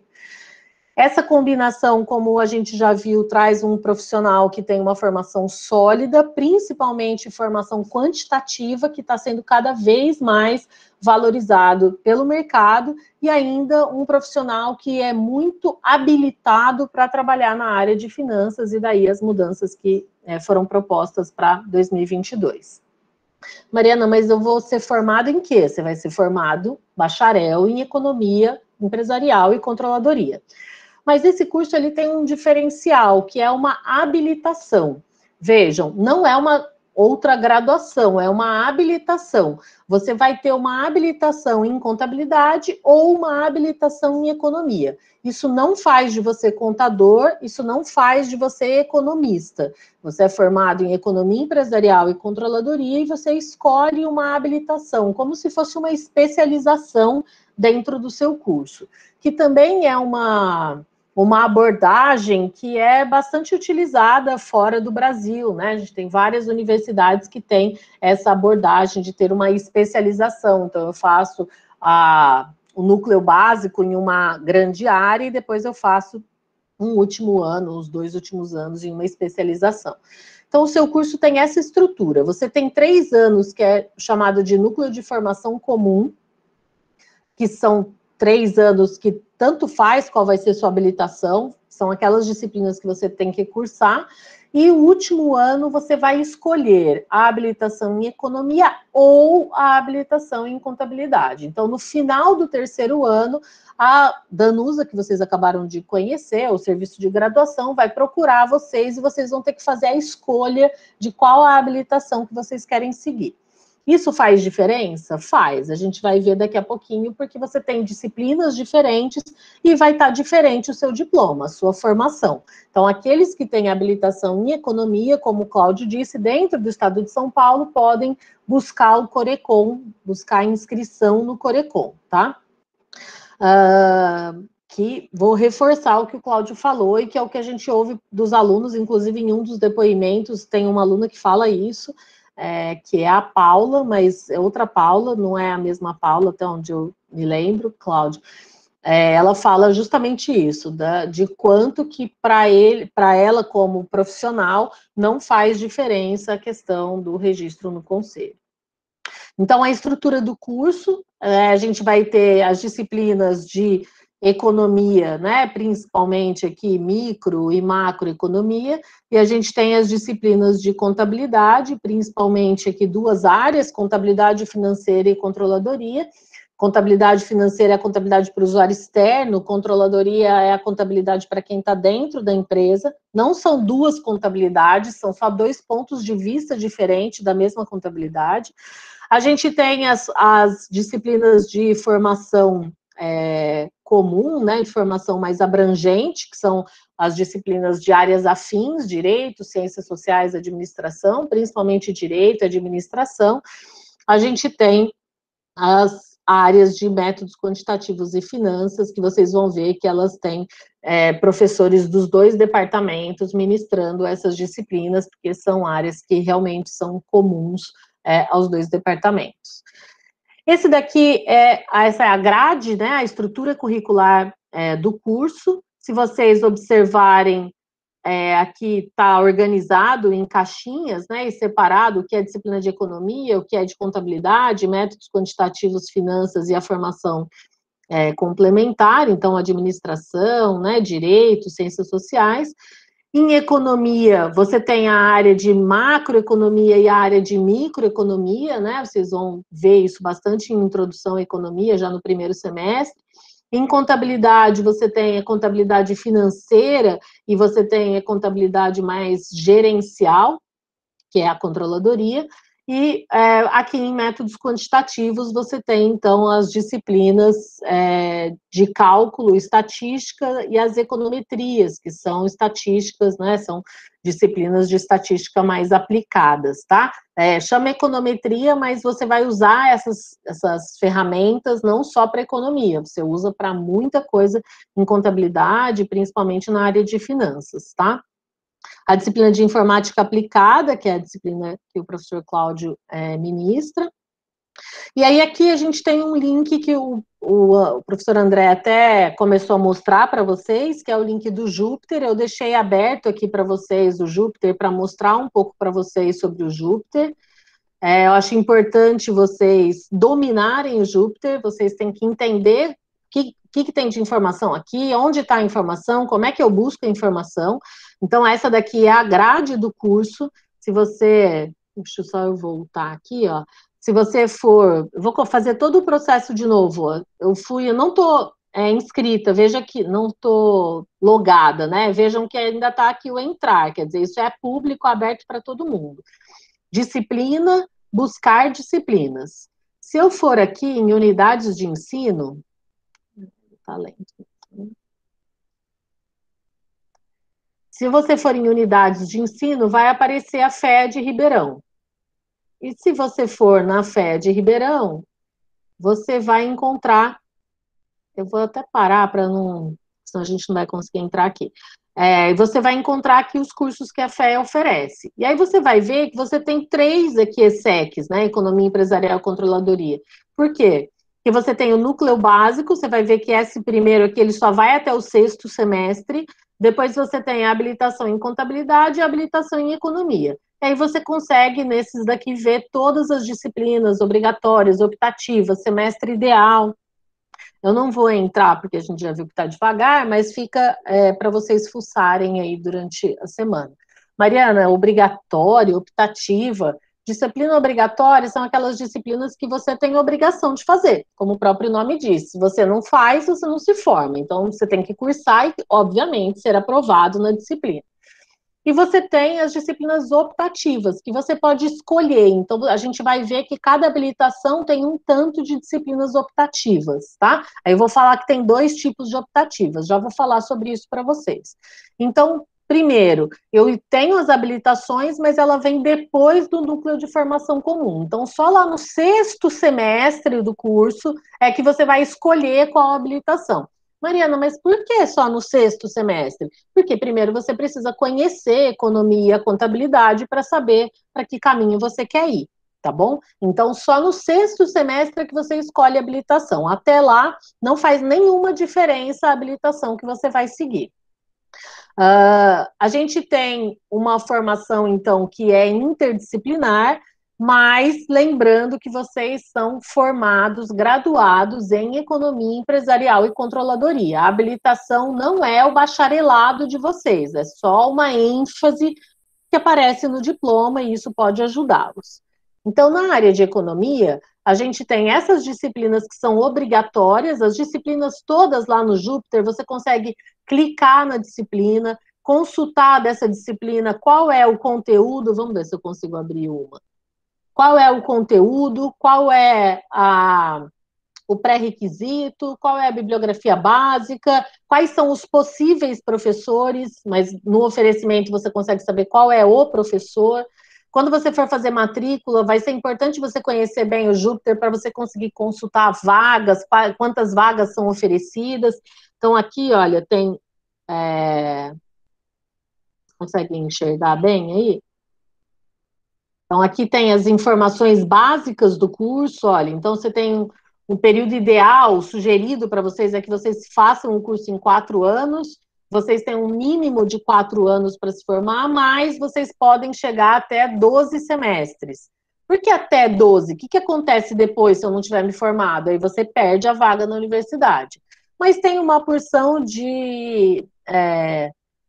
S2: Essa combinação, como a gente já viu, traz um profissional que tem uma formação sólida, principalmente formação quantitativa, que está sendo cada vez mais valorizado pelo mercado, e ainda um profissional que é muito habilitado para trabalhar na área de finanças, e daí as mudanças que é, foram propostas para dois mil e vinte e dois. Mariana, mas eu vou ser formado em quê? Você vai ser formado bacharel em economia empresarial e controladoria. Mas esse curso ele tem um diferencial, que é uma habilitação. Vejam, não é uma outra graduação, é uma habilitação. Você vai ter uma habilitação em contabilidade ou uma habilitação em economia. Isso não faz de você contador, isso não faz de você economista. Você é formado em economia empresarial e controladoria e você escolhe uma habilitação, como se fosse uma especialização dentro do seu curso, que também é uma... uma abordagem que é bastante utilizada fora do Brasil, né? A gente tem várias universidades que têm essa abordagem de ter uma especialização. Então, eu faço a, o núcleo básico em uma grande área e depois eu faço um último ano, os dois últimos anos em uma especialização. Então, o seu curso tem essa estrutura. Você tem três anos que é chamado de núcleo de formação comum, que são três anos que tanto faz qual vai ser sua habilitação, são aquelas disciplinas que você tem que cursar, e o último ano você vai escolher a habilitação em economia ou a habilitação em contabilidade. Então, no final do terceiro ano, a Danusa, que vocês acabaram de conhecer, o serviço de graduação, vai procurar vocês e vocês vão ter que fazer a escolha de qual a habilitação que vocês querem seguir. Isso faz diferença? Faz. A gente vai ver daqui a pouquinho, porque você tem disciplinas diferentes e vai estar diferente o seu diploma, a sua formação. Então, aqueles que têm habilitação em economia, como o Cláudio disse, dentro do estado de São Paulo, podem buscar o Corecon, buscar a inscrição no Corecon, tá? Uh, que vou reforçar o que o Cláudio falou e que é o que a gente ouve dos alunos, inclusive em um dos depoimentos tem uma aluna que fala isso, É, que é a Paula, mas é outra Paula, não é a mesma Paula, até onde eu me lembro, Cláudio. É, ela fala justamente isso, da, de quanto que para ele, para ela como profissional, não faz diferença a questão do registro no conselho. Então, a estrutura do curso, é, a gente vai ter as disciplinas de economia, né, principalmente aqui micro e macroeconomia, e a gente tem as disciplinas de contabilidade, principalmente aqui duas áreas, contabilidade financeira e controladoria. Contabilidade financeira é a contabilidade para o usuário externo, controladoria é a contabilidade para quem está dentro da empresa. Não são duas contabilidades, são só dois pontos de vista diferentes da mesma contabilidade. A gente tem as, as disciplinas de formação é, comum, né, de formação mais abrangente, que são as disciplinas de áreas afins, direito, ciências sociais, administração, principalmente direito e administração. A gente tem as áreas de métodos quantitativos e finanças, que vocês vão ver que elas têm é, professores dos dois departamentos ministrando essas disciplinas, porque são áreas que realmente são comuns é, aos dois departamentos. Esse daqui, é, essa é a grade, né, a estrutura curricular é, do curso. Se vocês observarem, É, aqui está organizado em caixinhas, né, e separado o que é disciplina de economia, o que é de contabilidade, métodos quantitativos, finanças e a formação é, complementar, então administração, né, direito, ciências sociais. Em economia, você tem a área de macroeconomia e a área de microeconomia, né, vocês vão ver isso bastante em introdução à economia, já no primeiro semestre. Em contabilidade, você tem a contabilidade financeira e você tem a contabilidade mais gerencial, que é a controladoria, e é, aqui em métodos quantitativos você tem, então, as disciplinas é, de cálculo, estatística e as econometrias, que são estatísticas, né, são disciplinas de estatística mais aplicadas, tá? É, chama econometria, mas você vai usar essas, essas ferramentas não só para economia, você usa para muita coisa em contabilidade, principalmente na área de finanças, tá? A disciplina de informática aplicada, que é a disciplina que o professor Cláudio é, ministra. E aí aqui a gente tem um link que o, o, o professor André até começou a mostrar para vocês, que é o link do Júpiter. Eu deixei aberto aqui para vocês o Júpiter, para mostrar um pouco para vocês sobre o Júpiter. É, eu acho importante vocês dominarem o Júpiter, vocês têm que entender o que, que, que tem de informação aqui, onde está a informação, como é que eu busco a informação. Então, essa daqui é a grade do curso. Se você... Deixa eu só eu voltar aqui, ó. Se você for... Eu vou fazer todo o processo de novo. Ó. Eu fui... Eu não estou é, inscrita, veja aqui, não estou logada, né? Vejam que ainda está aqui o entrar, quer dizer, isso é público, aberto para todo mundo. Disciplina, buscar disciplinas. Se eu for aqui em unidades de ensino... Tá lento. Se você for em unidades de ensino, vai aparecer a F E D Ribeirão. E se você for na F E D Ribeirão, você vai encontrar... Eu vou até parar para não... Senão a gente não vai conseguir entrar aqui. É, você vai encontrar aqui os cursos que a F E oferece. E aí você vai ver que você tem três aqui E S E Cs, né? Economia Empresarial e Controladoria. Por quê? Porque você tem o núcleo básico, você vai ver que esse primeiro aqui, ele só vai até o sexto semestre. Depois você tem a habilitação em contabilidade e a habilitação em economia. E aí você consegue, nesses daqui, ver todas as disciplinas obrigatórias, optativas, semestre ideal. Eu não vou entrar, porque a gente já viu que está devagar, mas fica é, para vocês fuçarem aí durante a semana. Mariana, obrigatório, optativa, disciplina obrigatória são aquelas disciplinas que você tem obrigação de fazer, como o próprio nome diz. Se você não faz, você não se forma. Então, você tem que cursar e, obviamente, ser aprovado na disciplina. E você tem as disciplinas optativas, que você pode escolher. Então, a gente vai ver que cada habilitação tem um tanto de disciplinas optativas, tá? Aí eu vou falar que tem dois tipos de optativas, já vou falar sobre isso para vocês. Então, primeiro, eu tenho as habilitações, mas ela vem depois do núcleo de formação comum. Então, só lá no sexto semestre do curso é que você vai escolher qual habilitação. Mariana, mas por que só no sexto semestre? Porque primeiro você precisa conhecer economia, contabilidade para saber para que caminho você quer ir, tá bom? Então, só no sexto semestre é que você escolhe a habilitação. Até lá, não faz nenhuma diferença a habilitação que você vai seguir. Uh, a gente tem uma formação, então, que é interdisciplinar, mas lembrando que vocês são formados, graduados em economia empresarial e controladoria. A habilitação não é o bacharelado de vocês, é só uma ênfase que aparece no diploma e isso pode ajudá-los. Então, na área de economia, a gente tem essas disciplinas que são obrigatórias, as disciplinas todas lá no Júpiter, você consegue clicar na disciplina, consultar dessa disciplina qual é o conteúdo, vamos ver se eu consigo abrir uma. Qual é o conteúdo, qual é a, o pré-requisito, qual é a bibliografia básica, quais são os possíveis professores, mas no oferecimento você consegue saber qual é o professor. Quando você for fazer matrícula, vai ser importante você conhecer bem o Júpiter para você conseguir consultar vagas, quantas vagas são oferecidas. Então, aqui, olha, tem... É... Consegue enxergar bem aí? Então, aqui tem as informações básicas do curso, olha, então você tem um período ideal, sugerido para vocês é que vocês façam o curso em quatro anos, vocês têm um mínimo de quatro anos para se formar, mas vocês podem chegar até doze semestres. Por que até doze? O que, que acontece depois se eu não tiver me formado? Aí você perde a vaga na universidade. Mas tem uma porção de, é,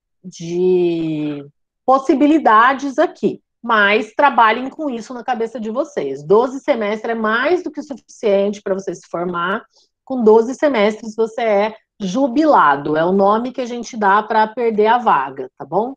S2: de possibilidades aqui. Mas trabalhem com isso na cabeça de vocês. doze semestres é mais do que suficiente para você se formar. Com doze semestres você é jubilado, é o nome que a gente dá para perder a vaga, tá bom?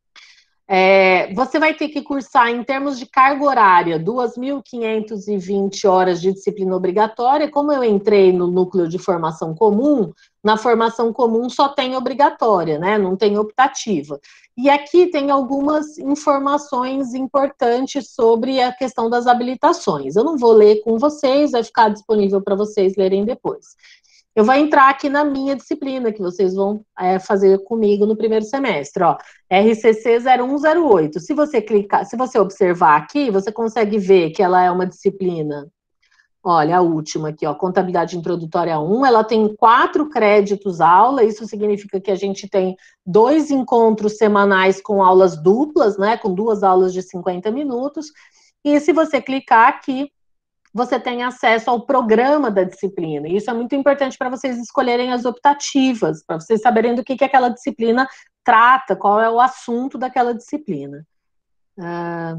S2: É, você vai ter que cursar, em termos de carga horária, duas mil quinhentas e vinte horas de disciplina obrigatória. Como eu entrei no núcleo de formação comum, na formação comum só tem obrigatória, né? Não tem optativa. E aqui tem algumas informações importantes sobre a questão das habilitações. Eu não vou ler com vocês, vai ficar disponível para vocês lerem depois. Eu vou entrar aqui na minha disciplina, que vocês vão é, fazer comigo no primeiro semestre, ó, R C C zero um zero oito. Se você clicar, se você observar aqui, você consegue ver que ela é uma disciplina, olha, a última aqui, ó, Contabilidade Introdutória um, ela tem quatro créditos aula, isso significa que a gente tem dois encontros semanais com aulas duplas, né, com duas aulas de cinquenta minutos, e se você clicar aqui, você tem acesso ao programa da disciplina. E isso é muito importante para vocês escolherem as optativas, para vocês saberem do que, que aquela disciplina trata, qual é o assunto daquela disciplina. Ah,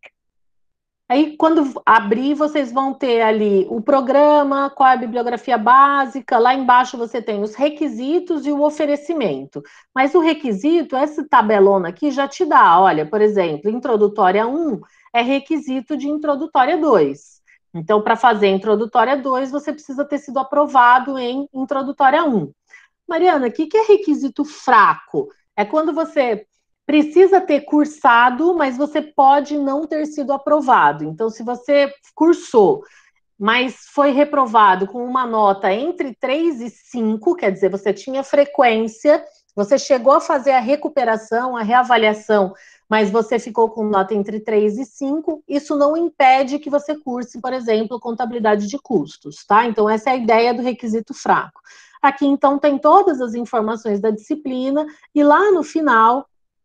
S2: aí, quando abrir, vocês vão ter ali o programa, qual é a bibliografia básica, lá embaixo você tem os requisitos e o oferecimento. Mas o requisito, essa tabelona aqui já te dá, olha, por exemplo, Introdutória um é requisito de Introdutória dois. Então, para fazer Introdutória dois, você precisa ter sido aprovado em Introdutória um. Mariana, o que, que é requisito fraco? É quando você precisa ter cursado, mas você pode não ter sido aprovado. Então, se você cursou, mas foi reprovado com uma nota entre três e cinco, quer dizer, você tinha frequência, você chegou a fazer a recuperação, a reavaliação, mas você ficou com nota entre três e cinco, isso não impede que você curse, por exemplo, contabilidade de custos, tá? Então, essa é a ideia do requisito fraco. Aqui, então, tem todas as informações da disciplina, e lá no final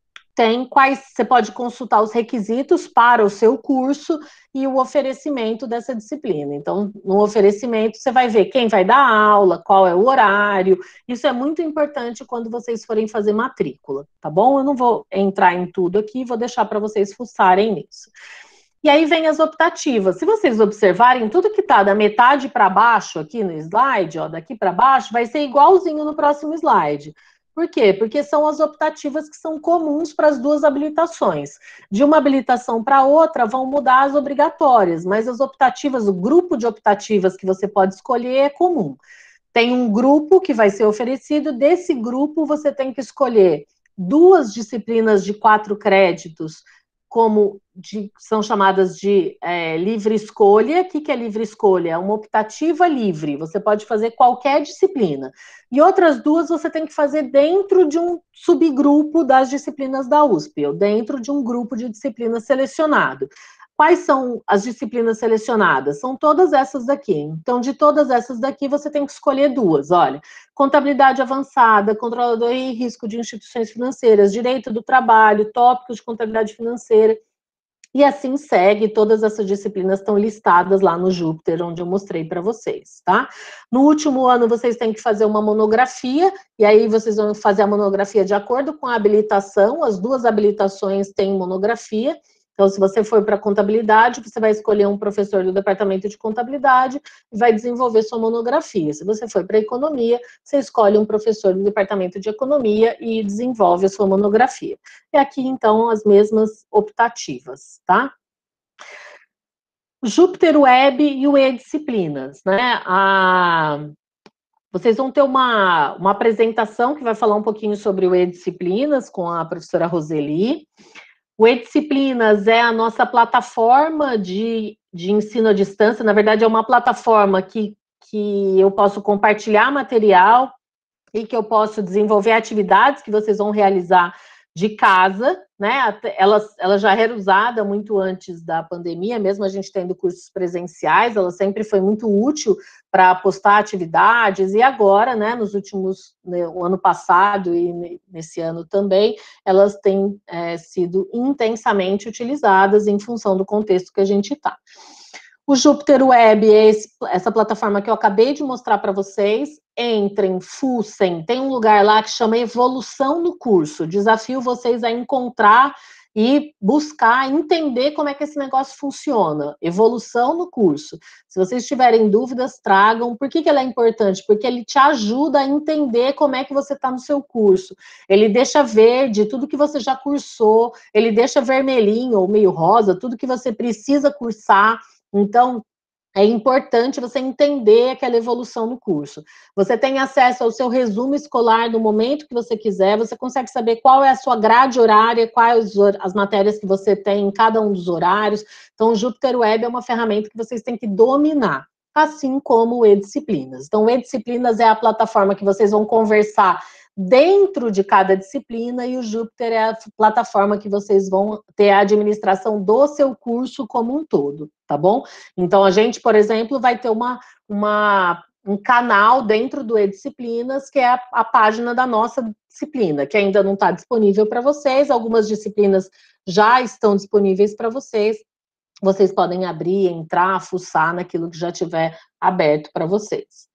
S2: tem quais, você pode consultar os requisitos para o seu curso e o oferecimento dessa disciplina. Então, no oferecimento, você vai ver quem vai dar aula, qual é o horário. Isso é muito importante quando vocês forem fazer matrícula, tá bom? Eu não vou entrar em tudo aqui, vou deixar para vocês fuçarem nisso. E aí vem as optativas. Se vocês observarem, tudo que está da metade para baixo aqui no slide, ó, daqui para baixo, vai ser igualzinho no próximo slide. Por quê? Porque são as optativas que são comuns para as duas habilitações. De uma habilitação para outra, vão mudar as obrigatórias, mas as optativas, o grupo de optativas que você pode escolher é comum. Tem um grupo que vai ser oferecido, desse grupo você tem que escolher duas disciplinas de quatro créditos, como de, são chamadas de é, livre escolha. O que, que é livre escolha? É uma optativa livre, você pode fazer qualquer disciplina. E outras duas você tem que fazer dentro de um subgrupo das disciplinas da U S P, ou dentro de um grupo de disciplinas selecionado. Quais são as disciplinas selecionadas? São todas essas daqui. Então, de todas essas daqui, você tem que escolher duas. Olha, contabilidade avançada, controlador e risco de instituições financeiras, direito do trabalho, tópicos de contabilidade financeira. E assim segue, todas essas disciplinas estão listadas lá no Júpiter, onde eu mostrei para vocês, tá? No último ano, vocês têm que fazer uma monografia, e aí vocês vão fazer a monografia de acordo com a habilitação, as duas habilitações têm monografia, Então, se você for para contabilidade, você vai escolher um professor do departamento de contabilidade e vai desenvolver sua monografia. Se você for para economia, você escolhe um professor do departamento de economia e desenvolve a sua monografia. E aqui, então, as mesmas optativas, tá? Júpiter Web e o E-Disciplinas, né? A... Vocês vão ter uma, uma apresentação que vai falar um pouquinho sobre o E-Disciplinas com a professora Roseli. O E-Disciplinas é a nossa plataforma de, de ensino à distância, na verdade é uma plataforma que, que eu posso compartilhar material e que eu posso desenvolver atividades que vocês vão realizar de casa, né? Ela, ela já era usada muito antes da pandemia, mesmo a gente tendo cursos presenciais, ela sempre foi muito útil para postar atividades, e agora, né, nos últimos, né, o ano passado e nesse ano também, elas têm é, sido intensamente utilizadas em função do contexto que a gente está. O Júpiter Web é esse, essa plataforma que eu acabei de mostrar para vocês. Entrem, fuçem, tem um lugar lá que chama Evolução no Curso. Desafio vocês a encontrar e buscar, entender como é que esse negócio funciona. Evolução no Curso. Se vocês tiverem dúvidas, tragam. Por que que ele é importante? Porque ele te ajuda a entender como é que você está no seu curso. Ele deixa verde tudo que você já cursou, ele deixa vermelhinho ou meio rosa tudo que você precisa cursar. Então, é importante você entender aquela evolução no curso. Você tem acesso ao seu resumo escolar no momento que você quiser, você consegue saber qual é a sua grade horária, quais as matérias que você tem em cada um dos horários. Então, o Júpiter Web é uma ferramenta que vocês têm que dominar, assim como o E-Disciplinas. Então, o E-Disciplinas é a plataforma que vocês vão conversar dentro de cada disciplina, e o Júpiter é a plataforma que vocês vão ter a administração do seu curso como um todo, tá bom? Então, a gente, por exemplo, vai ter uma, uma, um canal dentro do E-Disciplinas, que é a, a página da nossa disciplina, que ainda não está disponível para vocês, algumas disciplinas já estão disponíveis para vocês, vocês podem abrir, entrar, fuçar naquilo que já tiver aberto para vocês.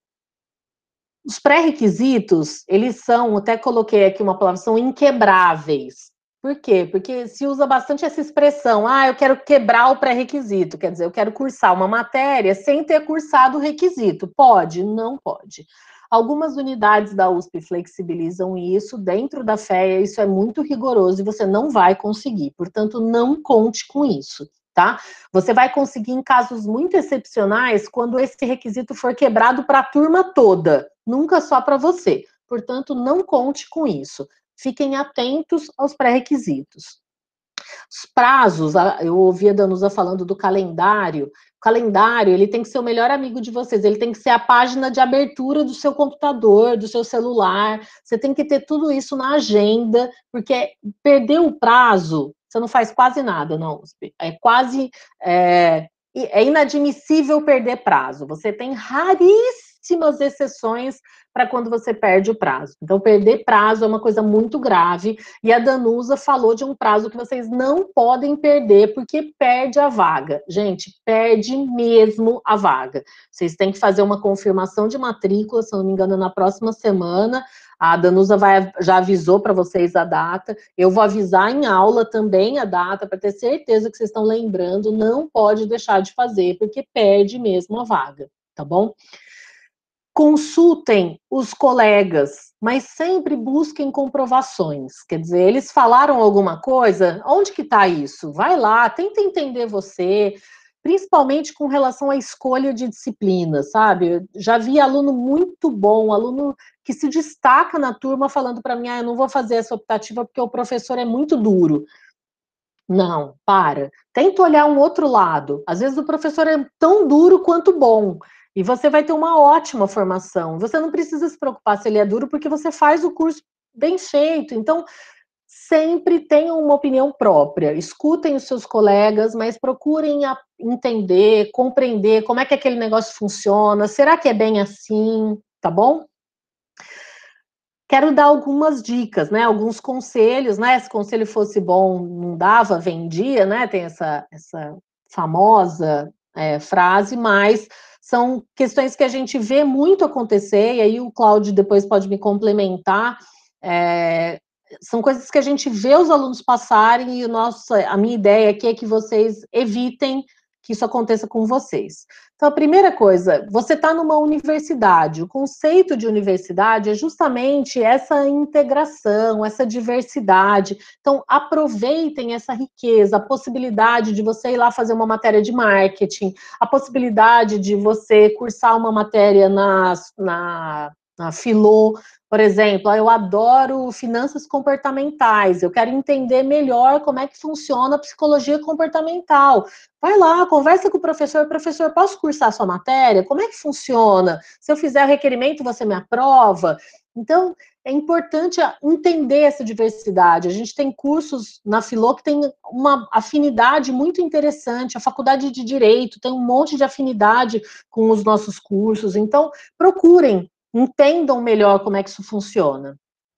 S2: Os pré-requisitos, eles são, até coloquei aqui uma palavra, são inquebráveis. Por quê? Porque se usa bastante essa expressão, ah, eu quero quebrar o pré-requisito, quer dizer, eu quero cursar uma matéria sem ter cursado o requisito. Pode? Não pode. Algumas unidades da U S P flexibilizam isso, dentro da F E A isso é muito rigoroso e você não vai conseguir, portanto, não conte com isso. Tá? Você vai conseguir em casos muito excepcionais quando esse requisito for quebrado para a turma toda, nunca só para você. Portanto, não conte com isso. Fiquem atentos aos pré-requisitos. Os prazos, eu ouvi a Danusa falando do calendário. O calendário, ele tem que ser o melhor amigo de vocês, ele tem que ser a página de abertura do seu computador, do seu celular. Você tem que ter tudo isso na agenda, porque perder o prazo, você não faz quase nada na U S P. É quase... É, é inadmissível perder prazo. Você tem raríssimas exceções para quando você perde o prazo. Então, perder prazo é uma coisa muito grave, e a Danusa falou de um prazo que vocês não podem perder, porque perde a vaga. Gente, perde mesmo a vaga. Vocês têm que fazer uma confirmação de matrícula, se não me engano, na próxima semana. A Danusa vai, já avisou para vocês a data, eu vou avisar em aula também a data, para ter certeza que vocês estão lembrando, não pode deixar de fazer, porque perde mesmo a vaga, tá bom? Consultem os colegas, mas sempre busquem comprovações, quer dizer, eles falaram alguma coisa, onde que está isso? Vai lá, tenta entender você, principalmente com relação à escolha de disciplina, sabe? Eu já vi aluno muito bom, aluno que se destaca na turma falando para mim, ah, eu não vou fazer essa optativa porque o professor é muito duro. Não, para. Tenta olhar um outro lado. Às vezes o professor é tão duro quanto bom, e você vai ter uma ótima formação. Você não precisa se preocupar se ele é duro, porque você faz o curso bem feito. Então, sempre tenham uma opinião própria, escutem os seus colegas, mas procurem entender, compreender como é que aquele negócio funciona, será que é bem assim, tá bom? Quero dar algumas dicas, né, alguns conselhos, né, se conselho fosse bom, não dava, vendia, né, tem essa, essa famosa é, frase, mas são questões que a gente vê muito acontecer, e aí o Cláudio depois pode me complementar, é, são coisas que a gente vê os alunos passarem e o nosso, a minha ideia aqui é que vocês evitem que isso aconteça com vocês. Então, a primeira coisa, você está numa universidade. O conceito de universidade é justamente essa integração, essa diversidade. Então, aproveitem essa riqueza, a possibilidade de você ir lá fazer uma matéria de marketing, a possibilidade de você cursar uma matéria na, na, na Filô, por exemplo. Eu adoro finanças comportamentais, eu quero entender melhor como é que funciona a psicologia comportamental. Vai lá, conversa com o professor, professor, posso cursar sua matéria? Como é que funciona? Se eu fizer o requerimento, você me aprova? Então, é importante entender essa diversidade. A gente tem cursos na Filô que tem uma afinidade muito interessante, a Faculdade de Direito tem um monte de afinidade com os nossos cursos, então procurem, entendam melhor como é que isso funciona.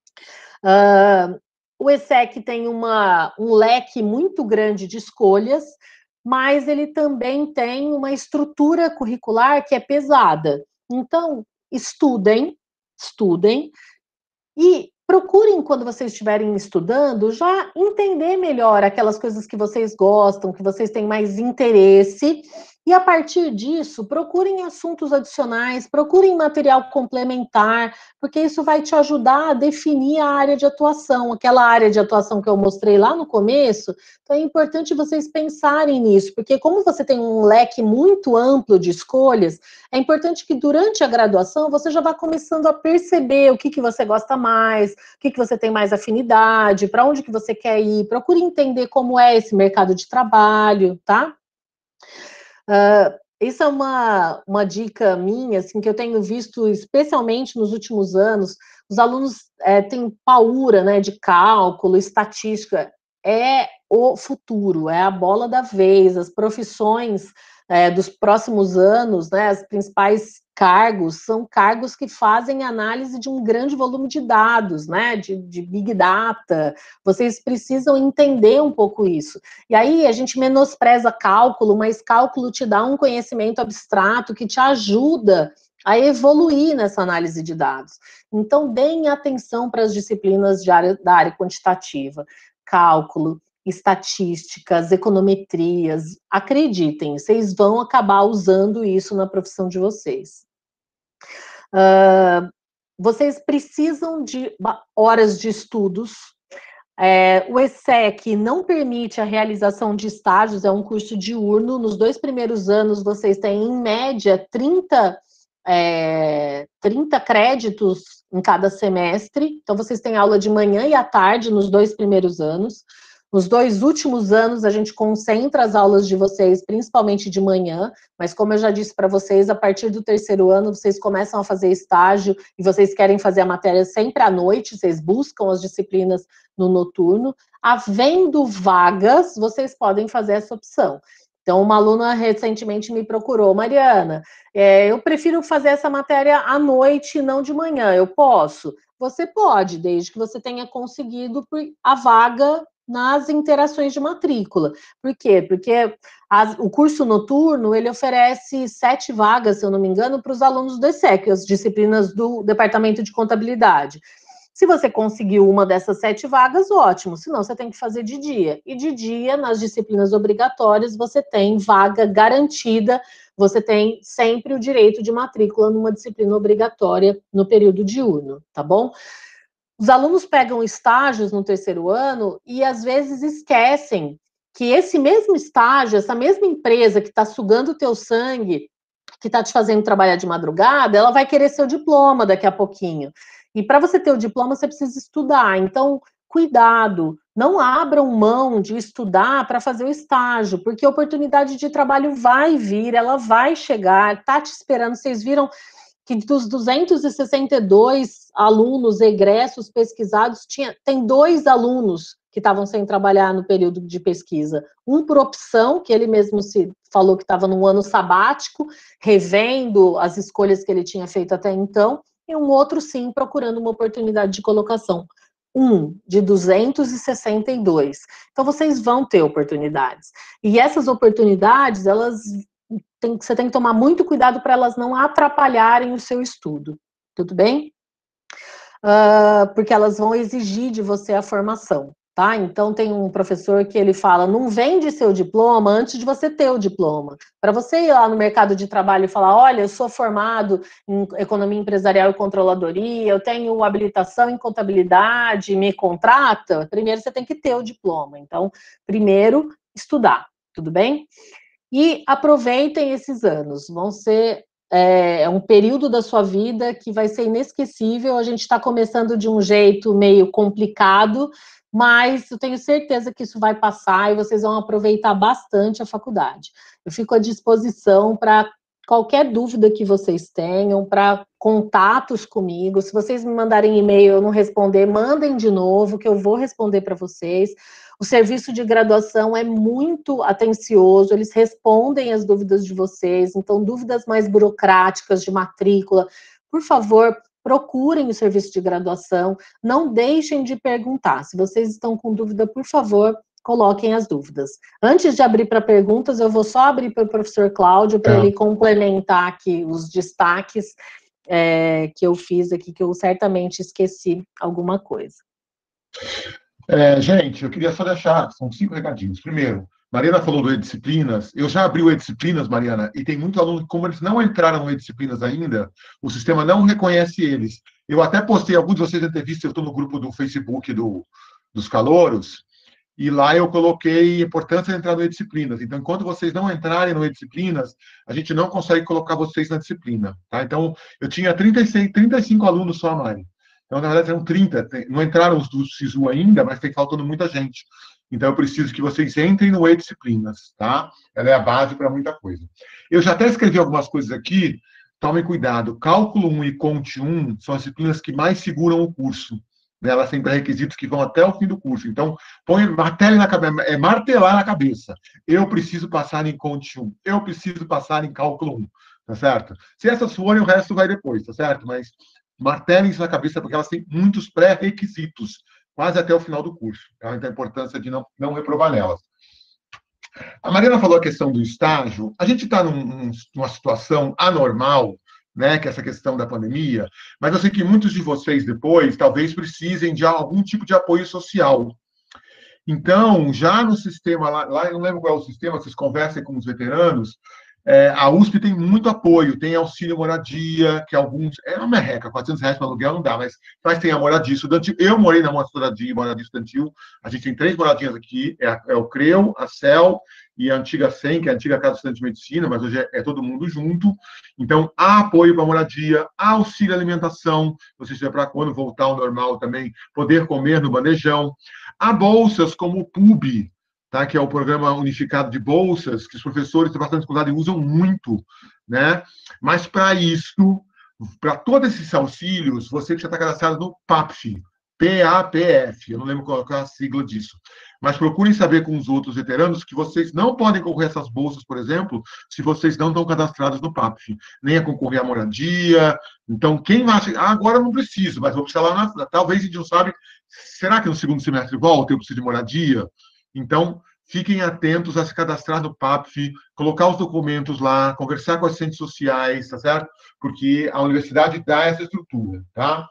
S2: Uh, o ESSEC tem uma, um leque muito grande de escolhas, mas ele também tem uma estrutura curricular que é pesada. Então, estudem, estudem, e procurem, quando vocês estiverem estudando, já entender melhor aquelas coisas que vocês gostam, que vocês têm mais interesse, e a partir disso, procurem assuntos adicionais, procurem material complementar, porque isso vai te ajudar a definir a área de atuação, aquela área de atuação que eu mostrei lá no começo. Então é importante vocês pensarem nisso, porque como você tem um leque muito amplo de escolhas, é importante que durante a graduação você já vá começando a perceber o que, que você gosta mais, o que, que você tem mais afinidade, para onde que você quer ir, procure entender como é esse mercado de trabalho, tá? Uh, isso é uma, uma dica minha, assim, que eu tenho visto especialmente nos últimos anos. Os alunos é, têm paura, né, de cálculo, estatística, é o futuro, é a bola da vez, as profissões é, dos próximos anos, né, os principais cargos, são cargos que fazem análise de um grande volume de dados, né, de, de Big Data. Vocês precisam entender um pouco isso. E aí a gente menospreza cálculo, mas cálculo te dá um conhecimento abstrato que te ajuda a evoluir nessa análise de dados. Então, deem atenção para as disciplinas de área, da área quantitativa. Cálculo, estatísticas, econometrias, acreditem, vocês vão acabar usando isso na profissão de vocês. Uh, vocês precisam de horas de estudos. É, o ESSEC não permite a realização de estágios, é um curso diurno. Nos dois primeiros anos, vocês têm, em média, trinta, é, trinta créditos em cada semestre. Então, vocês têm aula de manhã e à tarde nos dois primeiros anos. Nos dois últimos anos, a gente concentra as aulas de vocês, principalmente de manhã, mas como eu já disse para vocês, a partir do terceiro ano, vocês começam a fazer estágio e vocês querem fazer a matéria sempre à noite, vocês buscam as disciplinas no noturno. Havendo vagas, vocês podem fazer essa opção. Então, uma aluna recentemente me procurou, Mariana, é, eu prefiro fazer essa matéria à noite e não de manhã, eu posso? Você pode, desde que você tenha conseguido a vaga nas interações de matrícula. Por quê? Porque as, o curso noturno, ele oferece sete vagas, se eu não me engano, para os alunos do ESSEC, as disciplinas do Departamento de Contabilidade. Se você conseguiu uma dessas sete vagas, ótimo, senão você tem que fazer de dia. E de dia, nas disciplinas obrigatórias, você tem vaga garantida, você tem sempre o direito de matrícula numa disciplina obrigatória no período diurno, tá bom? Os alunos pegam estágios no terceiro ano e, às vezes, esquecem que esse mesmo estágio, essa mesma empresa que está sugando o teu sangue, que está te fazendo trabalhar de madrugada, ela vai querer seu diploma daqui a pouquinho. E para você ter o diploma, você precisa estudar. Então, cuidado, não abram mão de estudar para fazer o estágio, porque a oportunidade de trabalho vai vir, ela vai chegar, está te esperando. Vocês viram que dos duzentos e sessenta e dois alunos egressos pesquisados, tinha, tem dois alunos que estavam sem trabalhar no período de pesquisa. Um por opção, que ele mesmo se falou que estava num ano sabático, revendo as escolhas que ele tinha feito até então, e um outro, sim, procurando uma oportunidade de colocação. Um de duzentos e sessenta e dois. Então, vocês vão ter oportunidades. E essas oportunidades, elas... Tem, você tem que tomar muito cuidado para elas não atrapalharem o seu estudo, tudo bem? uh, porque elas vão exigir de você a formação, tá? Então, tem um professor que ele fala, não vende seu diploma antes de você ter o diploma. Para você ir lá no mercado de trabalho e falar, olha, eu sou formado em economia empresarial e controladoria, eu tenho habilitação em contabilidade, me contrata, primeiro você tem que ter o diploma. Então, primeiro, estudar, tudo bem? E aproveitem esses anos, vão ser é, um período da sua vida que vai ser inesquecível, a gente está começando de um jeito meio complicado, mas eu tenho certeza que isso vai passar e vocês vão aproveitar bastante a faculdade. Eu fico à disposição para qualquer dúvida que vocês tenham, para contatos comigo. Se vocês me mandarem e-mail e eu não responder, mandem de novo, que eu vou responder para vocês. O serviço de graduação é muito atencioso, eles respondem as dúvidas de vocês, então dúvidas mais burocráticas de matrícula, por favor, procurem o serviço de graduação, não deixem de perguntar. Se vocês estão com dúvida, por favor, coloquem as dúvidas. Antes de abrir para perguntas, eu vou só abrir para o professor Cláudio, para é. ele complementar aqui os destaques é, que eu fiz aqui, que eu certamente esqueci alguma coisa.
S1: É, gente, eu queria só deixar, são cinco recadinhos. Primeiro, Mariana falou do E-Disciplinas, eu já abri o E-Disciplinas, Mariana, e tem muito aluno que, como eles não entraram no E-Disciplinas ainda, o sistema não reconhece eles. Eu até postei, alguns de vocês devem ter visto, eu estou no grupo do Facebook do, dos calouros, e lá eu coloquei a importância de entrar no E-Disciplinas. Então, enquanto vocês não entrarem no E-Disciplinas, a gente não consegue colocar vocês na disciplina. Tá? Então, eu tinha trinta e seis, trinta e cinco alunos só, Mari. Então, na verdade, eram trinta. Não entraram os do SISU ainda, mas tem faltando muita gente. Então, eu preciso que vocês entrem no E-Disciplinas, tá? Ela é a base para muita coisa. Eu já até escrevi algumas coisas aqui. Tomem cuidado. Cálculo um e Conte um são as disciplinas que mais seguram o curso. Elas têm pré-requisitos que vão até o fim do curso. Então, põe martelo na cabeça, é martelar na cabeça. Eu preciso passar em Conte um. Eu preciso passar em Cálculo um. Tá certo? Se essas forem, o resto vai depois, tá certo? Mas martelem isso na cabeça, porque elas têm muitos pré-requisitos, quase até o final do curso. Tá? Então, a importância de não, não reprovar nelas. A Mariana falou a questão do estágio. A gente está num, numa situação anormal, né, que é essa questão da pandemia, mas eu sei que muitos de vocês depois talvez precisem de algum tipo de apoio social. Então, já no sistema, lá, lá eu não lembro qual é o sistema, vocês conversem com os veteranos, é, a U S P tem muito apoio, tem auxílio moradia, que alguns, é uma merreca, quatrocentos reais para aluguel não dá, mas, mas tem a moradia estudantil. Eu morei na moradia, moradia estudantil, a gente tem três moradinhas aqui, é, é o CREU, a C E L e a antiga S E M, que é a antiga Casa Estudante de Medicina, mas hoje é, é todo mundo junto. Então, há apoio para moradia, há auxílio alimentação, se você estiver para quando voltar ao normal também, poder comer no bandejão. Há bolsas como o P U B, tá? Que é o Programa Unificado de Bolsas, que os professores têm bastante dificuldade e usam muito, né? Mas, para isso, para todos esses auxílios, você precisa estar cadastrado no P A P F, P A P F, eu não lembro qual é a sigla disso. Mas procurem saber com os outros veteranos que vocês não podem concorrer a essas bolsas, por exemplo, se vocês não estão cadastrados no P A P F, nem a concorrer à moradia. Então, quem acha, ah, agora eu não preciso, mas vou precisar lá na... Talvez a gente não sabe, será que no segundo semestre volta eu preciso de moradia? Então, fiquem atentos a se cadastrar no P A P F, colocar os documentos lá, conversar com as assistentes sociais, tá certo? Porque a universidade dá essa estrutura, tá?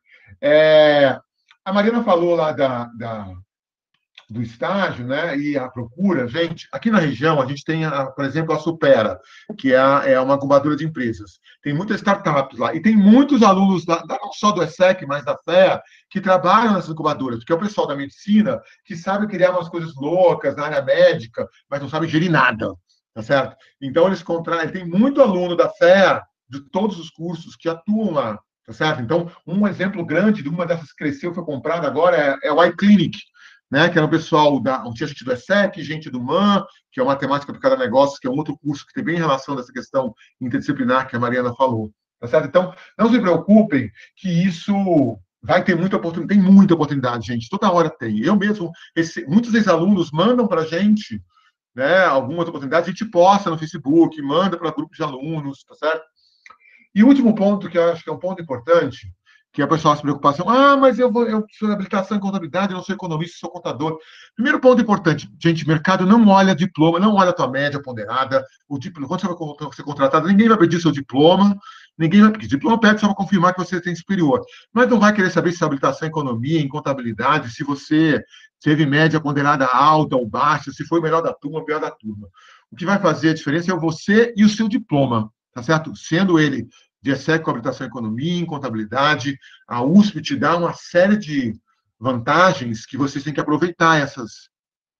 S1: É, a Mariana falou lá da, da, do estágio, né, e a procura. Gente, aqui na região, a gente tem, a, por exemplo, a Supera, que é, a, é uma incubadora de empresas. Tem muitas startups lá, e tem muitos alunos, lá, não só do ESSEC, mas da F E A, que trabalham nessas incubadoras, porque é o pessoal da medicina que sabe criar umas coisas loucas na área médica, mas não sabe gerir nada, tá certo? Então, eles contraem, tem muito aluno da F E A, de todos os cursos, que atuam lá, tá certo? Então, um exemplo grande de uma dessas que cresceu, foi comprada agora, é, é o iClinic, né, que era o pessoal, da, tinha gente do ESSEC, gente do M A N, que é uma Matemática aplicada a Negócios, que é um outro curso que tem bem relação dessa questão interdisciplinar que a Mariana falou. Tá certo? Então, não se preocupem que isso vai ter muita oportunidade, tem muita oportunidade, gente, toda hora tem. Eu mesmo, esse, muitos ex-alunos mandam para a gente, né, algumas oportunidades, a gente posta no Facebook, manda para grupos de alunos, tá certo? E o último ponto, que eu acho que é um ponto importante, que a pessoa se preocupação, ah, mas eu vou, eu sou habilitação em contabilidade, eu não sou economista, sou contador. Primeiro ponto importante, gente, mercado não olha diploma, não olha a tua média ponderada, o diploma, quando você vai ser contratado, ninguém vai pedir seu diploma, ninguém vai pedir, diploma pede só para confirmar que você tem superior, mas não vai querer saber se é habilitação em economia, em contabilidade, se você teve média ponderada alta ou baixa, se foi o melhor da turma ou o pior da turma. O que vai fazer a diferença é você e o seu diploma, tá certo? Sendo ele de ESSEC com habilitação em economia, em contabilidade, a U S P te dá uma série de vantagens que vocês têm que aproveitar essas,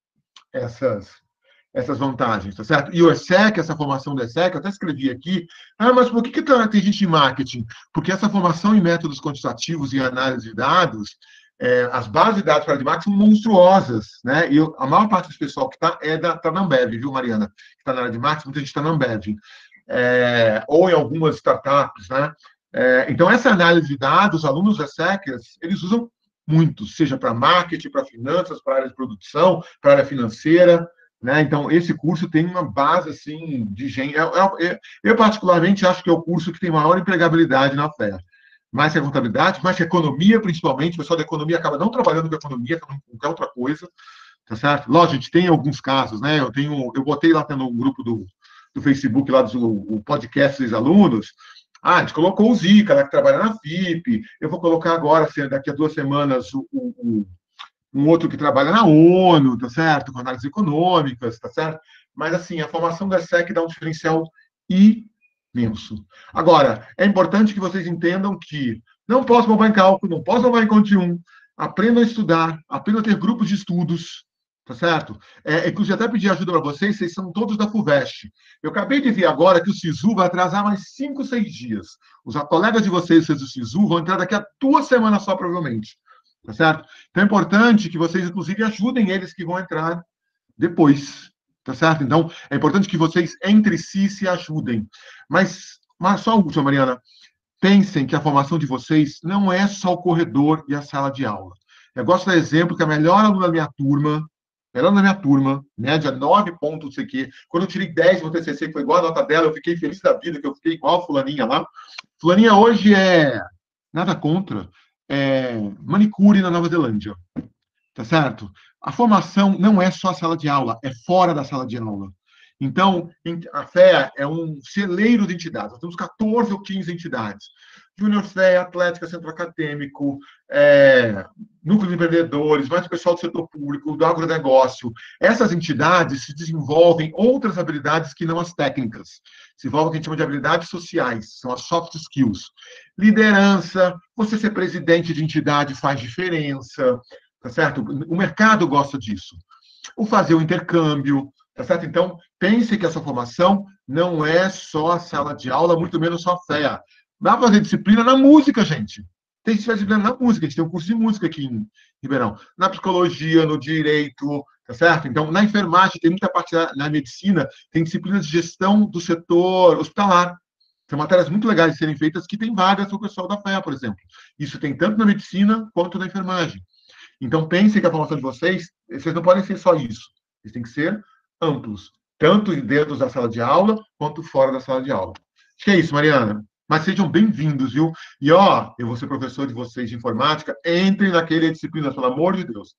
S1: essas, essas vantagens, tá certo? E o ESSEC, essa formação do ESSEC, eu até escrevi aqui, ah, mas por que, que tem gente em marketing? Porque essa formação em métodos quantitativos e análise de dados, é, as bases de dados para de marketing são monstruosas, né? E eu, a maior parte do pessoal que está é da, tá na Ambev, viu, Mariana? Que está na área de marketing, muita gente está na Ambev. É, ou em algumas startups, né? É, então, essa análise de dados, os alunos da ESSEC, eles usam muito, seja para marketing, para finanças, para área de produção, para área financeira, né? Então, esse curso tem uma base, assim, de gente... Eu, eu, eu, particularmente, acho que é o curso que tem maior empregabilidade na F E A. Mais que a contabilidade, mais que a economia, principalmente. O pessoal da economia acaba não trabalhando com economia, trabalhando com qualquer outra coisa, tá certo? Lógico, a gente tem alguns casos, né? Eu tenho... Eu botei lá no grupo do... do Facebook, lá do o podcast dos alunos, ah, a gente colocou o Zica, lá que trabalha na F I P, eu vou colocar agora, daqui a duas semanas, o, o, um outro que trabalha na ONU, tá certo? Com análises econômicas, tá certo? Mas, assim, a formação da ESSEC dá um diferencial imenso. Agora, é importante que vocês entendam que não posso bombar em cálculo, não posso bombar em Conte um, aprendam a estudar, aprendam a ter grupos de estudos, tá certo? É, inclusive, até pedir ajuda para vocês, vocês são todos da FUVEST. Eu acabei de ver agora que o SISU vai atrasar mais cinco, seis dias. Os colegas de vocês, vocês do SISU, vão entrar daqui a duas semanas só, provavelmente. Tá certo? Então, é importante que vocês, inclusive, ajudem eles que vão entrar depois. Tá certo? Então, é importante que vocês, entre si, se ajudem. Mas, mas só a última, Mariana. Pensem que a formação de vocês não é só o corredor e a sala de aula. Eu gosto de dar exemplo que a melhor aluna da minha turma, melhor na minha turma, média nove pontos, não sei o quê. Quando eu tirei dez no T C C, que foi igual a nota dela, eu fiquei feliz da vida, que eu fiquei igual a fulaninha lá. Fulaninha hoje é, nada contra, é manicure na Nova Zelândia. Tá certo? A formação não é só a sala de aula, é fora da sala de aula. Então, a F E A é um celeiro de entidades. Nós temos quatorze ou quinze entidades. Júnior F E A, Atlética, Centro Acadêmico, é, Núcleo de Empreendedores, mais o pessoal do setor público, do agronegócio. Essas entidades se desenvolvem outras habilidades que não as técnicas. Se envolvem o que a gente chama de habilidades sociais, são as soft skills. Liderança, você ser presidente de entidade faz diferença, tá certo? O mercado gosta disso. O fazer o intercâmbio, tá certo? Então, pense que essa formação não é só a sala de aula, muito menos só a F E A. Dá para fazer disciplina na música, gente. Tem disciplina na música, a gente tem um curso de música aqui em Ribeirão. Na psicologia, no direito, tá certo? Então, na enfermagem, tem muita parte na, na medicina, tem disciplinas de gestão do setor hospitalar. São matérias muito legais de serem feitas que tem vagas para o pessoal da F E A, por exemplo. Isso tem tanto na medicina quanto na enfermagem. Então, pensem que a formação de vocês, vocês não podem ser só isso. Eles têm que ser amplos, tanto dentro da sala de aula, quanto fora da sala de aula. Acho que é isso, Mariana. Mas sejam bem-vindos, viu? E, ó, eu vou ser professor de vocês de informática, entrem naquele disciplina, pelo amor de Deus.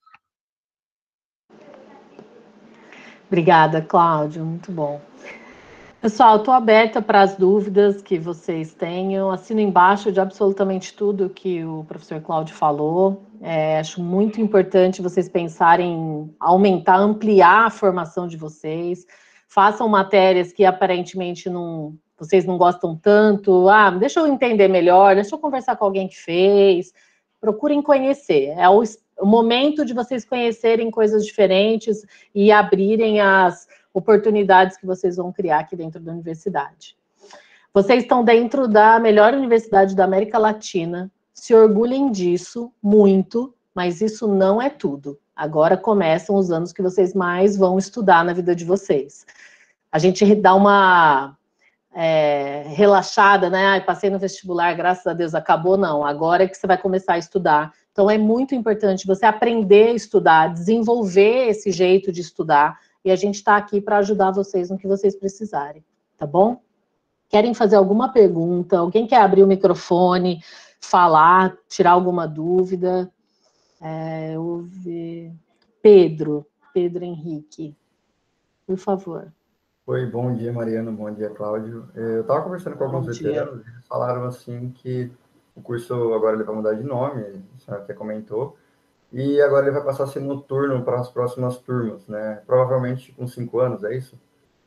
S2: Obrigada, Cláudio, muito bom. Pessoal, estou aberta para as dúvidas que vocês tenham. Assino embaixo de absolutamente tudo que o professor Cláudio falou. É, acho muito importante vocês pensarem em aumentar, ampliar a formação de vocês. Façam matérias que aparentemente não, vocês não gostam tanto. Ah, deixa eu entender melhor, deixa eu conversar com alguém que fez. Procurem conhecer. É o, o momento de vocês conhecerem coisas diferentes e abrirem as oportunidades que vocês vão criar aqui dentro da universidade. Vocês estão dentro da melhor universidade da América Latina, se orgulhem disso muito, mas isso não é tudo. Agora começam os anos que vocês mais vão estudar na vida de vocês. A gente dá uma é, relaxada, né? Ai, passei no vestibular, graças a Deus, acabou, não. Agora é que você vai começar a estudar. Então é muito importante você aprender a estudar, desenvolver esse jeito de estudar, e a gente está aqui para ajudar vocês no que vocês precisarem, tá bom? Querem fazer alguma pergunta? Alguém quer abrir o microfone? falar, tirar alguma dúvida. É, ouve... Pedro, Pedro Henrique, por favor.
S6: Oi, bom dia, Mariana, bom dia, Cláudio. Eu estava conversando com alguns veteranos, eles falaram assim que o curso agora ele vai mudar de nome, a senhora até comentou, e agora ele vai passar a ser noturno para as próximas turmas, né? Provavelmente com cinco anos, é isso?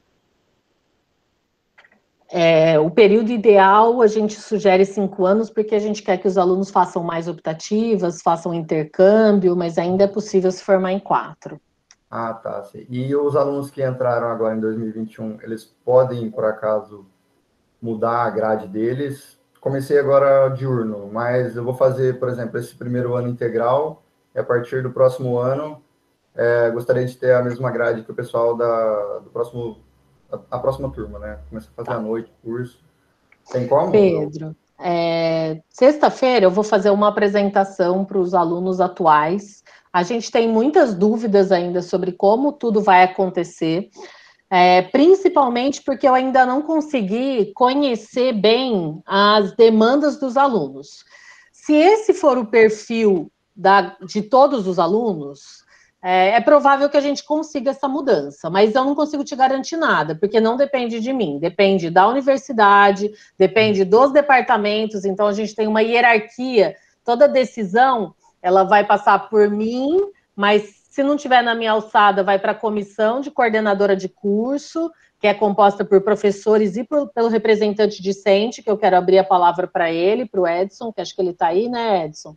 S2: É, o período ideal a gente sugere cinco anos, porque a gente quer que os alunos façam mais optativas, façam intercâmbio, mas ainda é possível se formar em quatro.
S6: Ah, tá. Sim. E os alunos que entraram agora em dois mil e vinte e um, eles podem, por acaso, mudar a grade deles? Comecei agora diurno, mas eu vou fazer, por exemplo, esse primeiro ano integral, e a partir do próximo ano, é, gostaria de ter a mesma grade que o pessoal da, do próximo, a, a próxima turma, né? Começa a fazer
S2: Tá.
S6: à noite o curso. Tem como?
S2: Pedro, é, sexta-feira eu vou fazer uma apresentação para os alunos atuais. A gente tem muitas dúvidas ainda sobre como tudo vai acontecer, é, principalmente porque eu ainda não consegui conhecer bem as demandas dos alunos. Se esse for o perfil da, de todos os alunos, é, é provável que a gente consiga essa mudança, mas eu não consigo te garantir nada, porque não depende de mim, depende da universidade, depende dos departamentos, então a gente tem uma hierarquia, toda decisão, ela vai passar por mim, mas se não tiver na minha alçada, vai para a comissão de coordenadora de curso, que é composta por professores e por, pelo representante discente, que eu quero abrir a palavra para ele, para o Edson, que acho que ele está aí, né, Edson?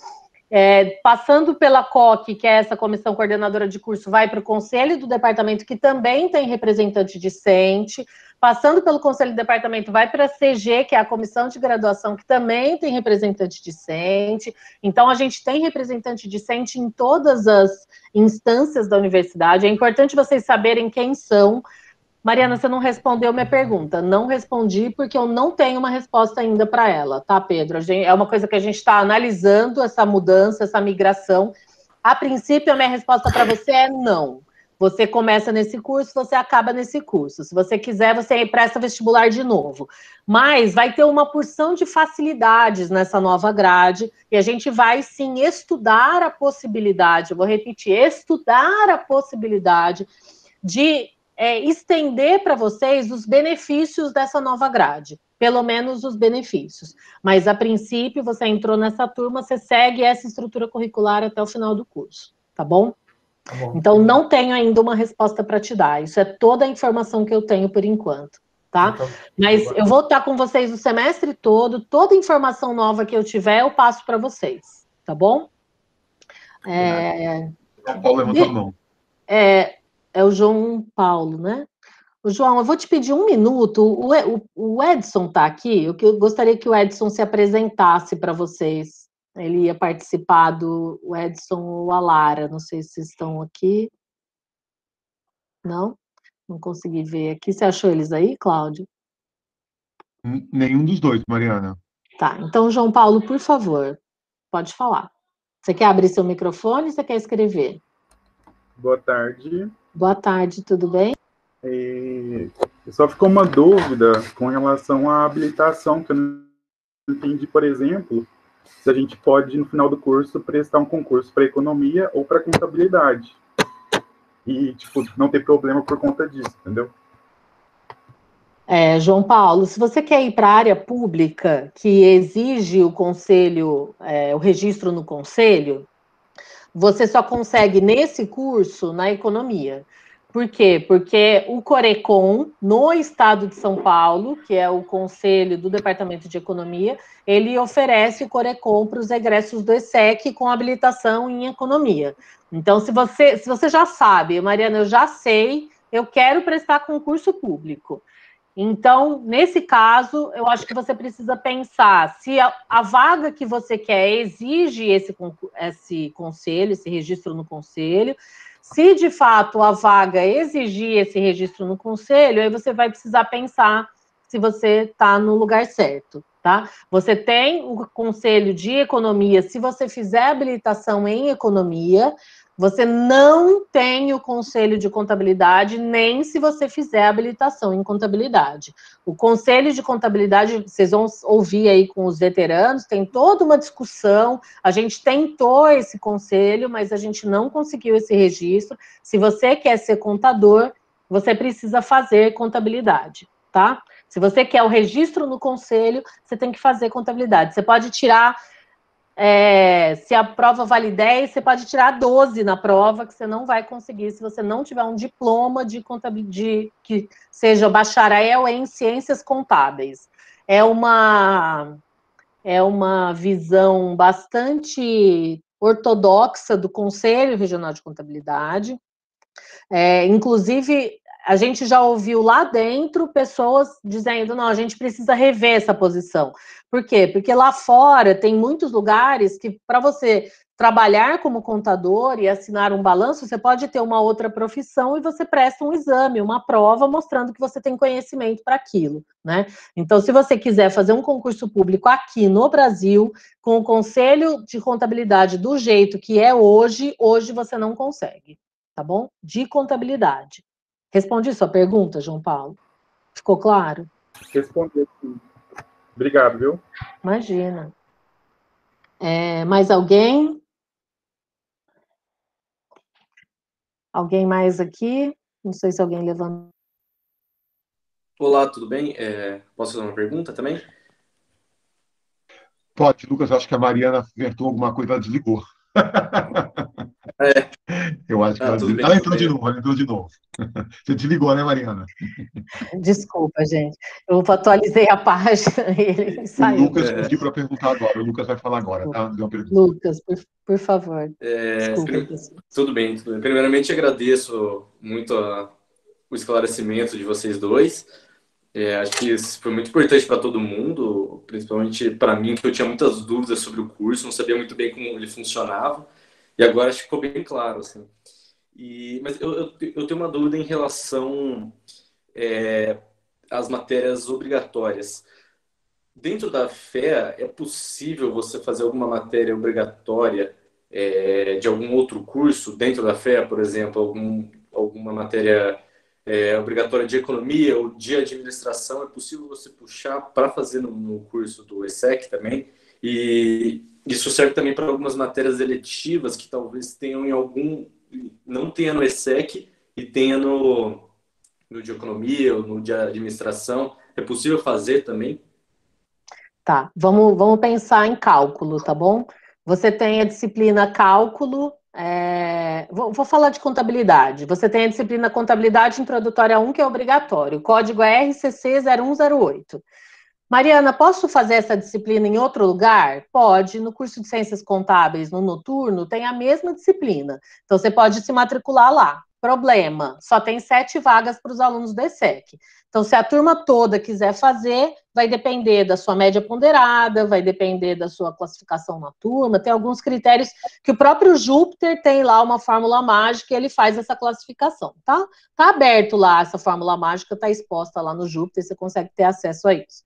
S2: É, passando pela C O C, que é essa comissão coordenadora de curso, vai para o conselho do departamento, que também tem representante discente, passando pelo conselho do departamento, vai para a C G, que é a comissão de graduação, que também tem representante discente. Então, a gente tem representante discente em todas as instâncias da universidade. É importante vocês saberem quem são. Mariana, você não respondeu minha pergunta. Não respondi porque eu não tenho uma resposta ainda para ela, tá, Pedro? É uma coisa que a gente está analisando, essa mudança, essa migração. A princípio, a minha resposta para você é não. Você começa nesse curso, você acaba nesse curso. Se você quiser, você presta vestibular de novo. Mas vai ter uma porção de facilidades nessa nova grade e a gente vai, sim, estudar a possibilidade, eu vou repetir, estudar a possibilidade de É, estender para vocês os benefícios dessa nova grade, pelo menos os benefícios. Mas, a princípio, você entrou nessa turma, você segue essa estrutura curricular até o final do curso, tá bom?
S6: Tá bom.
S2: Então, não tenho ainda uma resposta para te dar, isso é toda a informação que eu tenho por enquanto, tá?
S6: Então,
S2: Mas eu vou estar com vocês o semestre todo, toda informação nova que eu tiver, eu passo para vocês, tá bom? É...
S1: João Paulo levanta a mão.
S2: É... É o João Paulo, né? O João, eu vou te pedir um minuto. O, o, o Edson está aqui. Eu, eu gostaria que o Edson se apresentasse para vocês. Ele ia participar do o Edson ou a Lara. Não sei se estão aqui. Não? Não consegui ver aqui. Você achou eles aí, Cláudio?
S1: Nenhum dos dois, Mariana.
S2: Tá. Então, João Paulo, por favor, pode falar. Você quer abrir seu microfone ou você quer escrever?
S7: Boa tarde.
S2: Boa tarde, tudo bem?
S7: É, só ficou uma dúvida com relação à habilitação, que eu não entendi, por exemplo, se a gente pode, no final do curso, prestar um concurso para economia ou para contabilidade. E, tipo, não ter problema por conta disso, entendeu?
S2: É, João Paulo, se você quer ir para a área pública, que exige o conselho, é, o registro no conselho, você só consegue nesse curso na economia. Por quê? Porque o Corecon, no estado de São Paulo, que é o conselho do Departamento de Economia, ele oferece o Corecon para os egressos do E S E C com habilitação em economia. Então, se você, se você já sabe, Mariana, eu já sei, eu quero prestar concurso público. Então, nesse caso, eu acho que você precisa pensar se a, a vaga que você quer exige esse, esse conselho, esse registro no conselho. Se, de fato, a vaga exigir esse registro no conselho, aí você vai precisar pensar se você está no lugar certo, tá? Você tem o conselho de economia, se você fizer habilitação em economia, Você não tem o conselho de contabilidade, nem se você fizer habilitação em contabilidade. O conselho de contabilidade, vocês vão ouvir aí com os veteranos, tem toda uma discussão. A gente tentou esse conselho, mas a gente não conseguiu esse registro. Se você quer ser contador, você precisa fazer contabilidade, tá? Se você quer o registro no conselho, você tem que fazer contabilidade. Você pode tirar... É, se a prova vale dez, você pode tirar doze na prova, que você não vai conseguir se você não tiver um diploma de contabilidade que seja bacharel em ciências contábeis. É uma, é uma visão bastante ortodoxa do Conselho Regional de Contabilidade. É, inclusive, a gente já ouviu lá dentro pessoas dizendo, não, a gente precisa rever essa posição. Por quê? Porque lá fora tem muitos lugares que, para você trabalhar como contador e assinar um balanço, você pode ter uma outra profissão e você presta um exame, uma prova, mostrando que você tem conhecimento para aquilo, né? Então, se você quiser fazer um concurso público aqui no Brasil, com o Conselho de Contabilidade do jeito que é hoje, hoje você não consegue, tá bom? De contabilidade. Respondi sua pergunta, João Paulo? Ficou claro?
S7: Respondi, sim. Obrigado, viu?
S2: Imagina. É, mais alguém? Alguém mais aqui? Não sei se alguém levantou.
S8: Olá, tudo bem? É, posso fazer uma pergunta também?
S1: Pode, Lucas, acho que a Mariana acertou alguma coisa, ela desligou.
S8: É.
S1: Eu acho que
S8: Ah,
S1: ela
S8: tudo
S1: desligou.
S8: bem,
S1: Ela
S8: tudo
S1: entrou de
S8: bem.
S1: novo, ela entrou de novo. Você desligou, né, Mariana?
S2: Desculpa, gente. Eu atualizei a página e ele
S1: O
S2: saiu.
S1: Lucas
S8: É.
S1: pediu para perguntar agora. O Lucas vai falar agora, tá? Deu uma pergunta.
S2: Lucas, por, por favor.
S8: É,
S2: Desculpa,
S8: prim-
S2: pessoal.
S8: tudo bem, tudo bem. Primeiramente, agradeço muito a- o esclarecimento de vocês dois. É, acho que isso foi muito importante para todo mundo, principalmente para mim, que eu tinha muitas dúvidas sobre o curso, não sabia muito bem como ele funcionava. E agora acho que ficou bem claro, assim. E, mas eu, eu, eu tenho uma dúvida em relação é, às matérias obrigatórias. Dentro da F E A, é possível você fazer alguma matéria obrigatória é, de algum outro curso dentro da F E A, por exemplo, algum, alguma matéria é, obrigatória de economia ou de administração? É possível você puxar para fazer no, no curso do E S E C também? E isso serve também para algumas matérias eletivas que talvez tenham em algum... não tenha no E S E C e tenha no, no de economia ou no de administração. É possível fazer também?
S2: Tá, vamos, vamos pensar em cálculo, tá bom? Você tem a disciplina cálculo, é, vou, vou falar de contabilidade. Você tem a disciplina contabilidade introdutória um, que é obrigatório. O código é R C C zero um zero oito. Mariana, posso fazer essa disciplina em outro lugar? Pode. No curso de Ciências Contábeis, no noturno, tem a mesma disciplina. Então, você pode se matricular lá. Problema, só tem sete vagas para os alunos do E S E C. Então, se a turma toda quiser fazer, vai depender da sua média ponderada, vai depender da sua classificação na turma, tem alguns critérios que o próprio Júpiter tem lá uma fórmula mágica e ele faz essa classificação, tá? Tá aberto lá, essa fórmula mágica tá exposta lá no Júpiter, você consegue ter acesso a isso.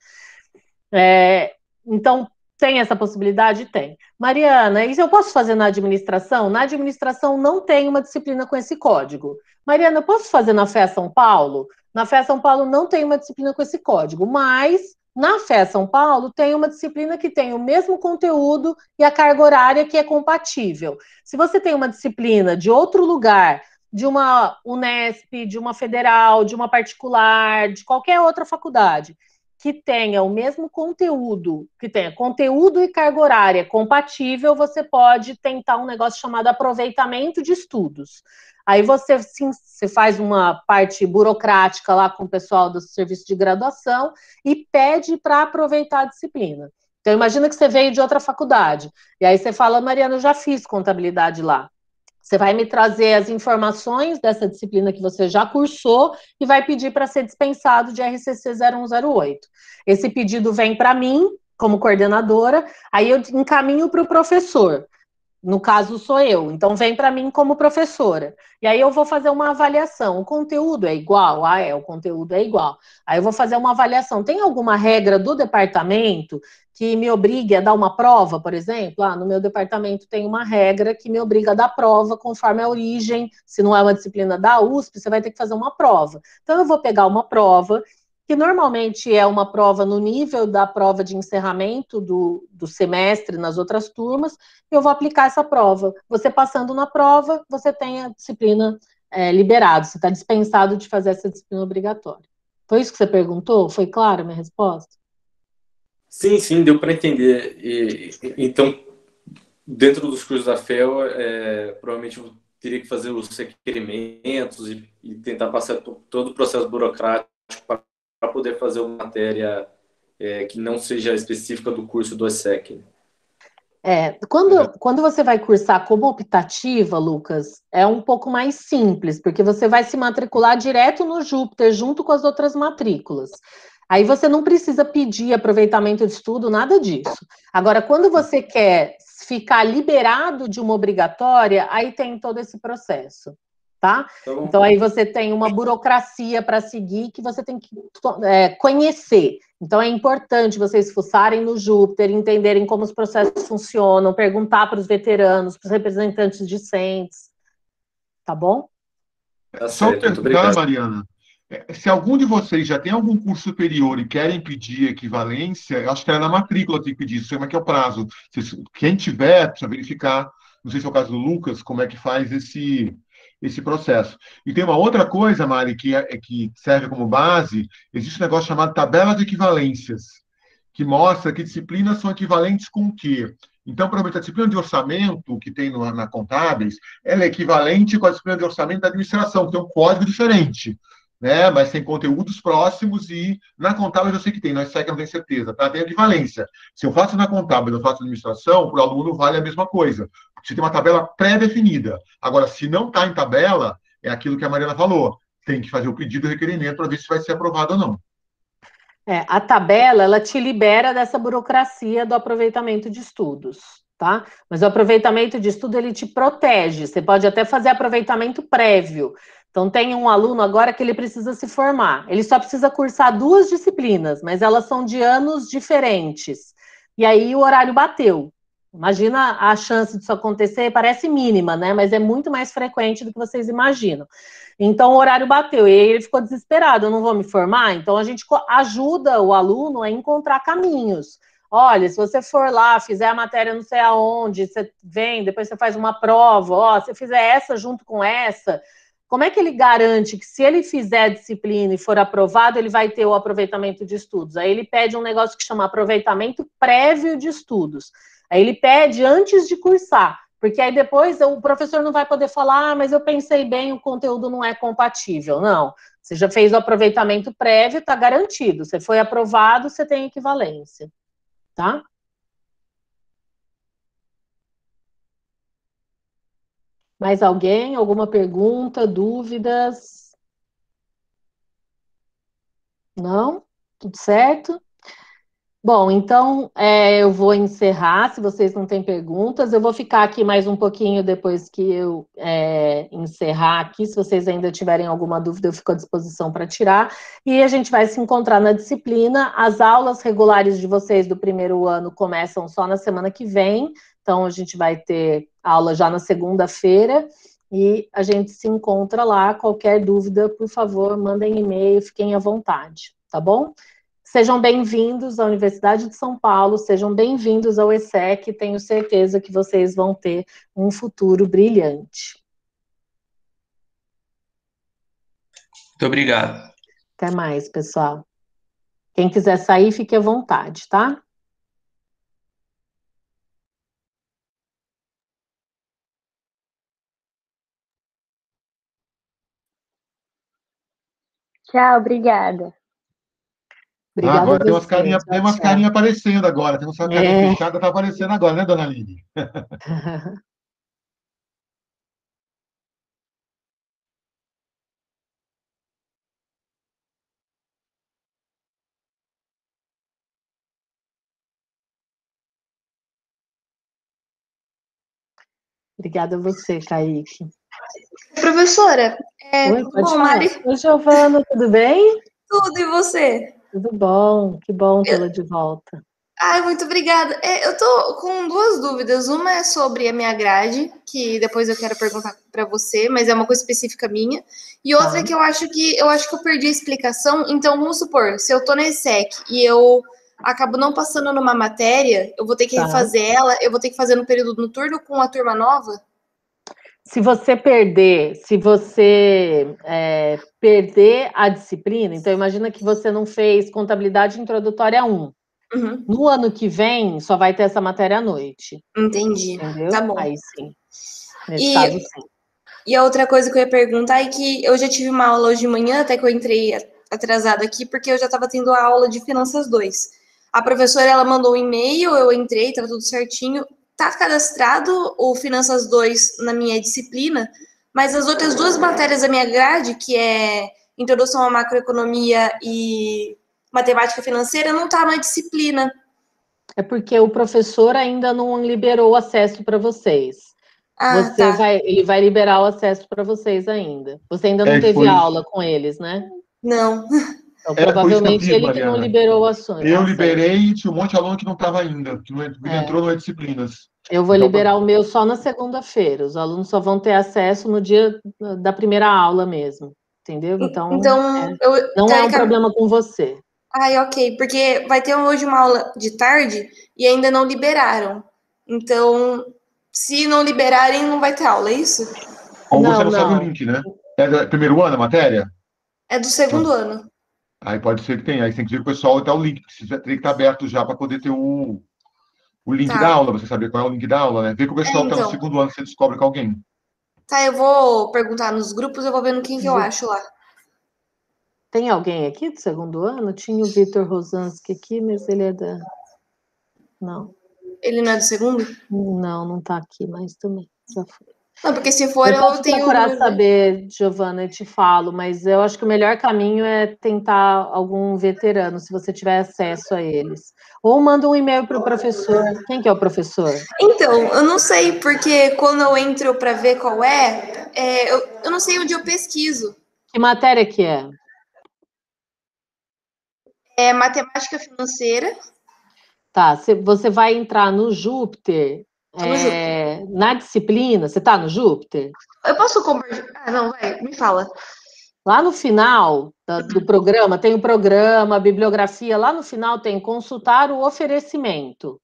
S2: É, então, tem essa possibilidade? Tem. Mariana, isso eu posso fazer na administração? Na administração não tem uma disciplina com esse código. Mariana, eu posso fazer na F E A São Paulo? Na F E A São Paulo não tem uma disciplina com esse código, mas na F E A São Paulo tem uma disciplina que tem o mesmo conteúdo e a carga horária que é compatível. Se você tem uma disciplina de outro lugar, de uma Unesp, de uma federal, de uma particular, de qualquer outra faculdade, que tenha o mesmo conteúdo, que tenha conteúdo e carga horária compatível, você pode tentar um negócio chamado aproveitamento de estudos. Aí você, sim, você faz uma parte burocrática lá com o pessoal do serviço de graduação e pede para aproveitar a disciplina. Então, imagina que você veio de outra faculdade, e aí você fala, Mariana, eu já fiz contabilidade lá. Você vai me trazer as informações dessa disciplina que você já cursou e vai pedir para ser dispensado de R C C zero um zero oito. Esse pedido vem para mim, como coordenadora, aí eu encaminho para o professor. no caso sou eu, então vem para mim como professora. E aí eu vou fazer uma avaliação. O conteúdo é igual? Ah, é, o conteúdo é igual. Aí eu vou fazer uma avaliação. Tem alguma regra do departamento que me obrigue a dar uma prova, por exemplo? Ah, no meu departamento tem uma regra que me obriga a dar prova conforme a origem. Se não é uma disciplina da U S P, você vai ter que fazer uma prova. Então eu vou pegar uma prova que normalmente é uma prova no nível da prova de encerramento do, do semestre nas outras turmas, eu vou aplicar essa prova. Você passando na prova, você tem a disciplina é, liberada, você está dispensado de fazer essa disciplina obrigatória. Foi isso que você perguntou? Foi clara a minha resposta?
S8: Sim, sim, deu para entender. E, e, então, dentro dos cursos da F E L, é, provavelmente eu teria que fazer os requerimentos e, e tentar passar todo o processo burocrático para poder fazer uma matéria é, que não seja específica do curso do ESSEC.
S2: É, quando, quando você vai cursar como optativa, Lucas, é um pouco mais simples, porque você vai se matricular direto no Júpiter, junto com as outras matrículas. Aí você não precisa pedir aproveitamento de estudo, nada disso. Agora, quando você quer ficar liberado de uma obrigatória, aí tem todo esse processo, tá?
S8: Então,
S2: Então, aí você tem uma burocracia para seguir que você tem que é, conhecer. Então, é importante vocês fuçarem no Júpiter, entenderem como os processos funcionam, perguntar para os veteranos, para os representantes discentes, tá bom?
S8: tá
S1: Só
S8: certo, muito
S1: perguntar,
S8: obrigado.
S1: Mariana, eh, se algum de vocês já tem algum curso superior e querem pedir equivalência, eu acho que é na matrícula que tem que pedir, isso como é que é o prazo. Se- Quem tiver, precisa verificar, não sei se é o caso do Lucas, como é que faz esse, esse processo. E tem uma outra coisa, Mari, que, é, é que serve como base, existe um negócio chamado tabela de equivalências, que mostra que disciplinas são equivalentes com o quê. Então, provavelmente, a disciplina de orçamento que tem no, na Contábeis, ela é equivalente com a disciplina de orçamento da administração, que tem um código diferente, né? Mas tem conteúdos próximos e na Contábeis eu sei que tem, na ESSEC eu não tenho certeza, tá? Tem equivalência. Se eu faço na Contábeis, eu faço na administração, para o aluno vale a mesma coisa. Você tem uma tabela pré-definida. Agora, se não está em tabela, é aquilo que a Mariana falou. Tem que fazer o pedido e requerimento para ver se vai ser aprovado ou não.
S2: É, a tabela, ela te libera dessa burocracia do aproveitamento de estudos, tá? Mas o aproveitamento de estudo, ele te protege. Você pode até fazer aproveitamento prévio. Então, tem um aluno agora que ele precisa se formar. Ele só precisa cursar duas disciplinas, mas elas são de anos diferentes. E aí o horário bateu. Imagina a chance disso acontecer, parece mínima, né? Mas é muito mais frequente do que vocês imaginam. Então, o horário bateu e aí ele ficou desesperado, eu não vou me formar? Então, a gente ajuda o aluno a encontrar caminhos. Olha, se você for lá, fizer a matéria não sei aonde, você vem, depois você faz uma prova, ó, se fizer essa junto com essa, como é que ele garante que se ele fizer a disciplina e for aprovado, ele vai ter o aproveitamento de estudos? Aí ele pede um negócio que chama aproveitamento prévio de estudos. Aí ele pede antes de cursar, porque aí depois o professor não vai poder falar, ah, mas eu pensei bem, o conteúdo não é compatível. Não, você já fez o aproveitamento prévio, está garantido. Você foi aprovado, você tem equivalência, tá? Mais alguém? Alguma pergunta, dúvidas? Não? Tudo certo? Bom, então é, eu vou encerrar, se vocês não têm perguntas. Eu vou ficar aqui mais um pouquinho depois que eu é, encerrar aqui. Se vocês ainda tiverem alguma dúvida, eu fico à disposição para tirar. E a gente vai se encontrar na disciplina. As aulas regulares de vocês do primeiro ano começam só na semana que vem. Então, a gente vai ter aula já na segunda-feira. E a gente se encontra lá. Qualquer dúvida, por favor, mandem e-mail, fiquem à vontade, tá bom? Sejam bem-vindos à Universidade de São Paulo, sejam bem-vindos ao ESSEC, tenho certeza que vocês vão ter um futuro brilhante.
S9: Muito obrigado.
S2: Até mais, pessoal. Quem quiser sair, fique à vontade, tá?
S10: Tchau, obrigada.
S1: Ah,
S2: Obrigada a
S1: agora tem umas
S2: você.
S1: carinhas, tem
S2: Tchau,
S1: umas
S2: tchau.
S1: carinhas aparecendo agora. Tem uma carinha
S2: É.
S1: fechada, tá aparecendo agora, né, dona Aline?
S2: Obrigada a você, Kaique.
S11: Professora, é,
S2: Oi,
S11: tudo
S2: pode
S11: bom,
S2: falar.
S11: Mari?
S2: Oi, Giovana, tudo bem?
S11: Tudo, e você?
S2: Tudo bom, que bom tê-la de volta.
S11: Ai, muito obrigada. É, eu tô com duas dúvidas. Uma é sobre a minha grade, que depois eu quero perguntar para você, mas é uma coisa específica minha. E outra
S2: Tá.
S11: é que eu acho que eu acho que eu perdi a explicação. Então, vamos supor, se eu tô na E S E C e eu acabo não passando numa matéria, eu vou ter que
S2: Tá.
S11: refazer ela, eu vou ter que fazer no período noturno com a turma nova?
S2: Se você perder, se você é, perder a disciplina, então imagina que você não fez contabilidade introdutória um.
S11: Uhum.
S2: No ano que vem, só vai ter essa matéria à noite.
S11: Entendi.
S2: Entendeu?
S11: Tá bom.
S2: Aí sim. Nesse
S11: E-
S2: caso, sim.
S11: E a outra coisa que eu ia perguntar é que eu já tive uma aula hoje de manhã, até que eu entrei atrasada aqui, porque eu já estava tendo a aula de Finanças dois. A professora, ela mandou um e-mail, eu entrei, estava tudo certinho. Tá cadastrado o Finanças dois na minha disciplina, mas as outras duas matérias da minha grade, que é Introdução à Macroeconomia e Matemática Financeira, não tá na disciplina.
S2: É porque o professor ainda não liberou o acesso para vocês.
S11: Ah,
S2: Você
S11: tá.
S2: vai, ele vai liberar o acesso para vocês ainda. Você ainda não
S1: É,
S2: teve
S1: foi-
S2: aula com eles, né?
S11: Não.
S2: Então,
S1: É, foi isso que eu
S2: provavelmente
S1: fiz,
S2: ele que não
S1: Mariana.
S2: liberou o assunto.
S1: Eu liberei e tinha um monte de aluno que não estava ainda, que não en-
S2: É.
S1: entrou nas disciplinas.
S2: Eu vou
S1: Então,
S2: liberar o meu só na segunda-feira. Os alunos só vão ter acesso no dia da primeira aula mesmo. Entendeu? Então,
S11: Então,
S2: é.
S11: eu,
S2: não é um
S11: teoricamente-
S2: problema com você.
S11: Ai, ok, porque vai ter hoje uma aula de tarde e ainda não liberaram. Então, se não liberarem, não vai ter aula, é isso?
S1: ou
S2: Não,
S1: você não, sabe o
S2: não.
S1: link, né? É do primeiro ano a matéria?
S11: É do segundo ano.
S1: Aí pode ser que tenha. Aí você tem que ver com o pessoal até o link, porque você já teria que estar aberto já para poder ter o, o link
S11: Tá.
S1: da aula, você saber qual é o link da aula, né? Vê com o pessoal
S11: É,
S1: que está no
S11: então.
S1: segundo ano, você descobre com alguém.
S11: Tá, eu vou perguntar nos grupos, eu vou vendo quem que eu acho lá.
S2: Tem alguém aqui do segundo ano? Tinha o Vitor Rosanski aqui, mas ele é da... Não.
S11: Ele não é do segundo?
S2: Não, não está aqui, mas também já foi.
S11: Não, porque se for,
S2: Eu
S11: eu,
S2: posso
S11: tenho o
S2: procurar
S11: número.
S2: saber, Giovana, eu te falo, mas eu acho que o melhor caminho é tentar algum veterano, se você tiver acesso a eles. Ou manda um e-mail para o professor. Quem que é o professor?
S11: Então, eu não sei, porque quando eu entro para ver qual é, é, eu, eu não sei onde eu pesquiso.
S2: Que matéria que é?
S11: É matemática financeira.
S2: Tá, cê- você vai entrar no Júpiter,
S11: Tô no
S2: é, na disciplina, você está no Júpiter?
S11: Eu posso compartilhar? Ah, não, vai, me fala.
S2: Lá no final da- do programa, tem o programa, a bibliografia, lá no final tem consultar o oferecimento.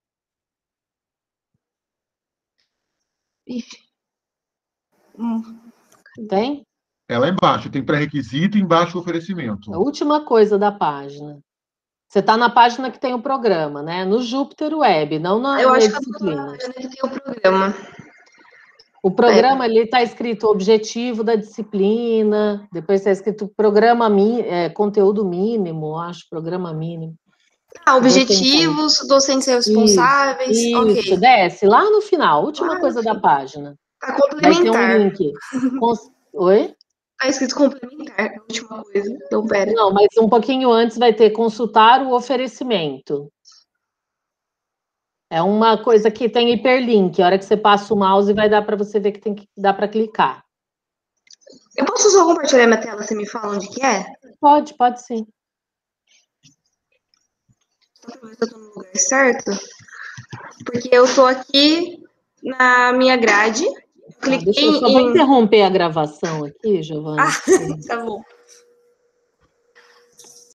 S11: Ixi. Hum.
S2: Tem?
S1: É lá embaixo, tem pré-requisito e embaixo o oferecimento.
S2: A última coisa da página. Você está na página que tem o programa, né? No Júpiter Web, não na,
S11: Eu
S2: na
S11: acho que eu tô
S2: disciplina.
S11: na página que tem o programa.
S2: O programa ali está escrito objetivo da disciplina, depois está escrito programa mi, é, conteúdo mínimo, acho, programa mínimo.
S11: Ah, objetivos, docentes responsáveis.
S2: Isso,
S11: Ok.
S2: isso, desce lá no final, última
S11: Lá
S2: coisa
S11: no
S2: da
S11: fim.
S2: página.
S11: Tá
S2: Vai ter um
S11: complementar.
S2: link. Cons- Oi?
S11: Tá escrito complementar, a última coisa. Então, pera.
S2: Não, mas um pouquinho antes vai ter consultar o oferecimento. É uma coisa que tem hiperlink. A hora que você passa o mouse, vai dar para você ver que tem que dar para clicar.
S11: Eu posso só compartilhar minha tela? Você me fala onde que é?
S2: Pode, pode sim.
S11: Só pra ver se eu tô no lugar certo. Porque eu tô aqui na minha grade.
S2: Tá, deixa
S11: Cliquei
S2: eu só vou
S11: em.
S2: interromper a gravação aqui, Giovana.
S11: Ah, tá bom.